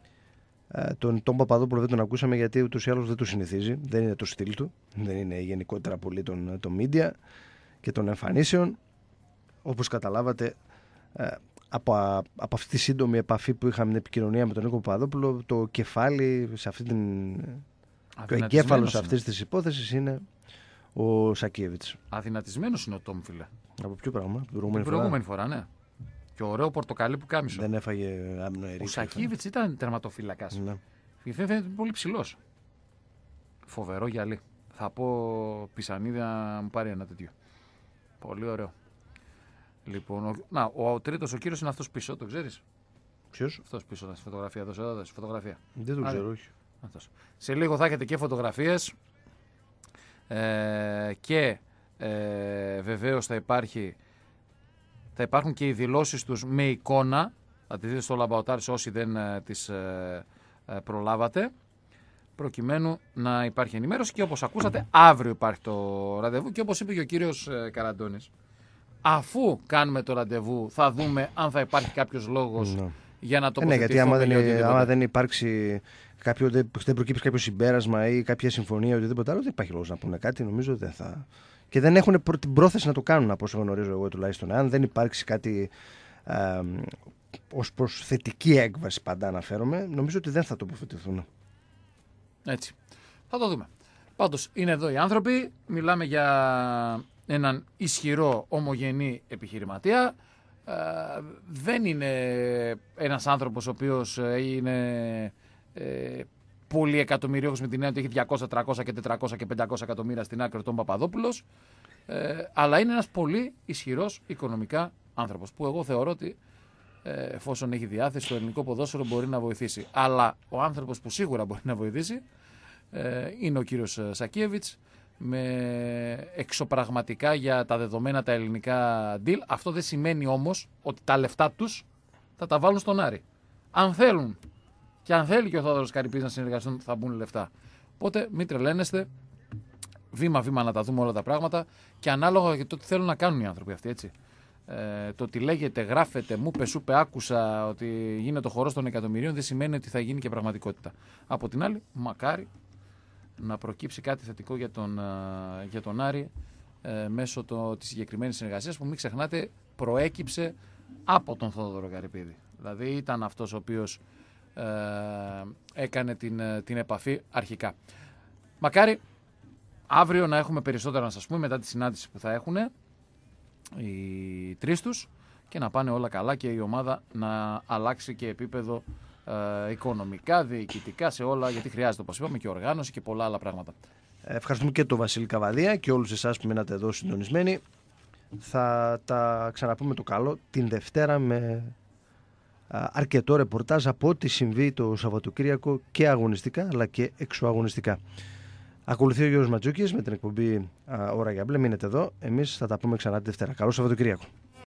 Ε, τον, τον Παπαδόπουλο δεν τον ακούσαμε γιατί ούτως ή άλλως δεν του συνηθίζει, δεν είναι το στυλ του, δεν είναι γενικότερα πολύ των, των media και των εμφανίσεων. Όπως καταλάβατε, ε, από, από αυτή τη σύντομη επαφή που είχαμε, την επικοινωνία με τον Νίκο Παπαδόπουλο, το κεφάλι σε αυτή την, το εγκέφαλος αυτής της υπόθεσης είναι ο Σακίεβιτς. Αδυνατισμένος είναι ο Τόμ, φίλε. Από ποιο πράγμα, την Την προηγούμενη φορά. προηγούμενη φορά, ναι. Και ωραίο πορτοκαλί που κάμισο. Δεν έφαγε αμνοερή. Ο Σακίεβιτς ήταν τερματοφύλακας. Ναι. Και φαίνεται πολύ ψηλός. Φοβερό γυαλί. Θα πω Πισανίδη να μου πάρει ένα τέτοιο. Πολύ ωραίο. Λοιπόν, ο, να, ο, ο τρίτος, ο κύριος είναι αυτός πίσω, το ξέρεις. Ποιος? Αυτός πίσω, στη φωτογραφία, εδώ, εδώ, στη φωτογραφία. Δεν το Άρα, ξέρω, όχι. αυτός. Σε λίγο θα έχετε και φωτογραφίες ε, και ε, βεβαίως θα υπάρχει, θα υπάρχουν και οι δηλώσεις τους με εικόνα. Θα τη δείτε στο Λαμπαοτάρις όσοι δεν ε, τις ε, ε, προλάβατε, προκειμένου να υπάρχει ενημέρωση, και όπως ακούσατε αύριο υπάρχει το ραντεβού, και όπως είπε και ο κύριος ε, Καραντώνης, αφού κάνουμε το ραντεβού θα δούμε αν θα υπάρχει κάποιος λόγος Ναι. για να Ε, ναι, τοποθετηθούμε. γιατί άμα δεν, για οτιδήποτε. άμα δεν υπάρξει κάποιο, δεν, δεν προκύψει κάποιο συμπέρασμα ή κάποια συμφωνία ή οτιδήποτε άλλο, δεν υπάρχει λόγος να πούνε κάτι. Νομίζω δεν θα. Και δεν έχουν προ, την πρόθεση να το κάνουν, από όσο γνωρίζω εγώ τουλάχιστον. Αν δεν υπάρξει κάτι ε, ως προς θετική έκβαση, πάντα αναφέρομαι, νομίζω ότι δεν θα τοποθετηθούν. Έτσι. Θα το δούμε. Πάντως είναι εδώ οι άνθρωποι. Μιλάμε για έναν ισχυρό, ομογενή επιχειρηματία. Ε, δεν είναι ένας άνθρωπος ο οποίος είναι ε, πολύ εκατομμυρίουχος με την έννοια ότι έχει διακόσια, τριακόσια και τετρακόσια και πεντακόσια εκατομμύρια στην άκρη, τον Παπαδόπουλος. Ε, αλλά είναι ένας πολύ ισχυρός οικονομικά άνθρωπος, που εγώ θεωρώ ότι ε, εφόσον έχει διάθεση, το ελληνικό ποδόσφαιρο μπορεί να βοηθήσει. Αλλά ο άνθρωπος που σίγουρα μπορεί να βοηθήσει ε, είναι ο κύριος Σακίεβιτς, με εξωπραγματικά για τα δεδομένα τα ελληνικά deal. Αυτό δεν σημαίνει όμως ότι τα λεφτά τους θα τα βάλουν στον Άρη. Αν θέλουν, και αν θέλει και ο Θόδωρος Καρυπίδης να συνεργαστούν, θα μπουν λεφτά. Οπότε μην τρελαίνεστε, βήμα-βήμα να τα δούμε όλα τα πράγματα, και ανάλογα για το τι θέλουν να κάνουν οι άνθρωποι αυτοί, έτσι. Ε, το ότι λέγεται, γράφεται, μου πε, σου πε, άκουσα ότι γίνεται ο χορός των εκατομμυρίων, δεν σημαίνει ότι θα γίνει και πραγματικότητα. Από την άλλη, μακάρι να προκύψει κάτι θετικό για τον, για τον Άρη ε, μέσω το, της συγκεκριμένης συνεργασίας, που μην ξεχνάτε προέκυψε από τον Θόδωρο Καρυπίδη. Δηλαδή ήταν αυτός ο οποίος ε, έκανε την, την επαφή αρχικά. Μακάρι αύριο να έχουμε περισσότερα να σας πούμε μετά τη συνάντηση που θα έχουν οι τρεις τους και να πάνε όλα καλά και η ομάδα να αλλάξει και επίπεδο ε, οικονομικά, διοικητικά, σε όλα, γιατί χρειάζεται, όπως είπαμε, και οργάνωση και πολλά άλλα πράγματα. Ευχαριστούμε και τον Βασίλη Καβαδία και όλους εσάς που μείνατε εδώ συντονισμένοι. Θα τα ξαναπούμε το καλό την Δευτέρα με αρκετό ρεπορτάζ από ό,τι συμβεί το Σαββατοκύριακο και αγωνιστικά αλλά και εξωαγωνιστικά. Ακολουθεί ο Γιώργος Ματζούκης με την εκπομπή α, Ώρα για Μπλε. Μείνετε εδώ. Εμείς θα τα πούμε ξανά τη Δευτέρα. Καλό Σαββατοκύριακο.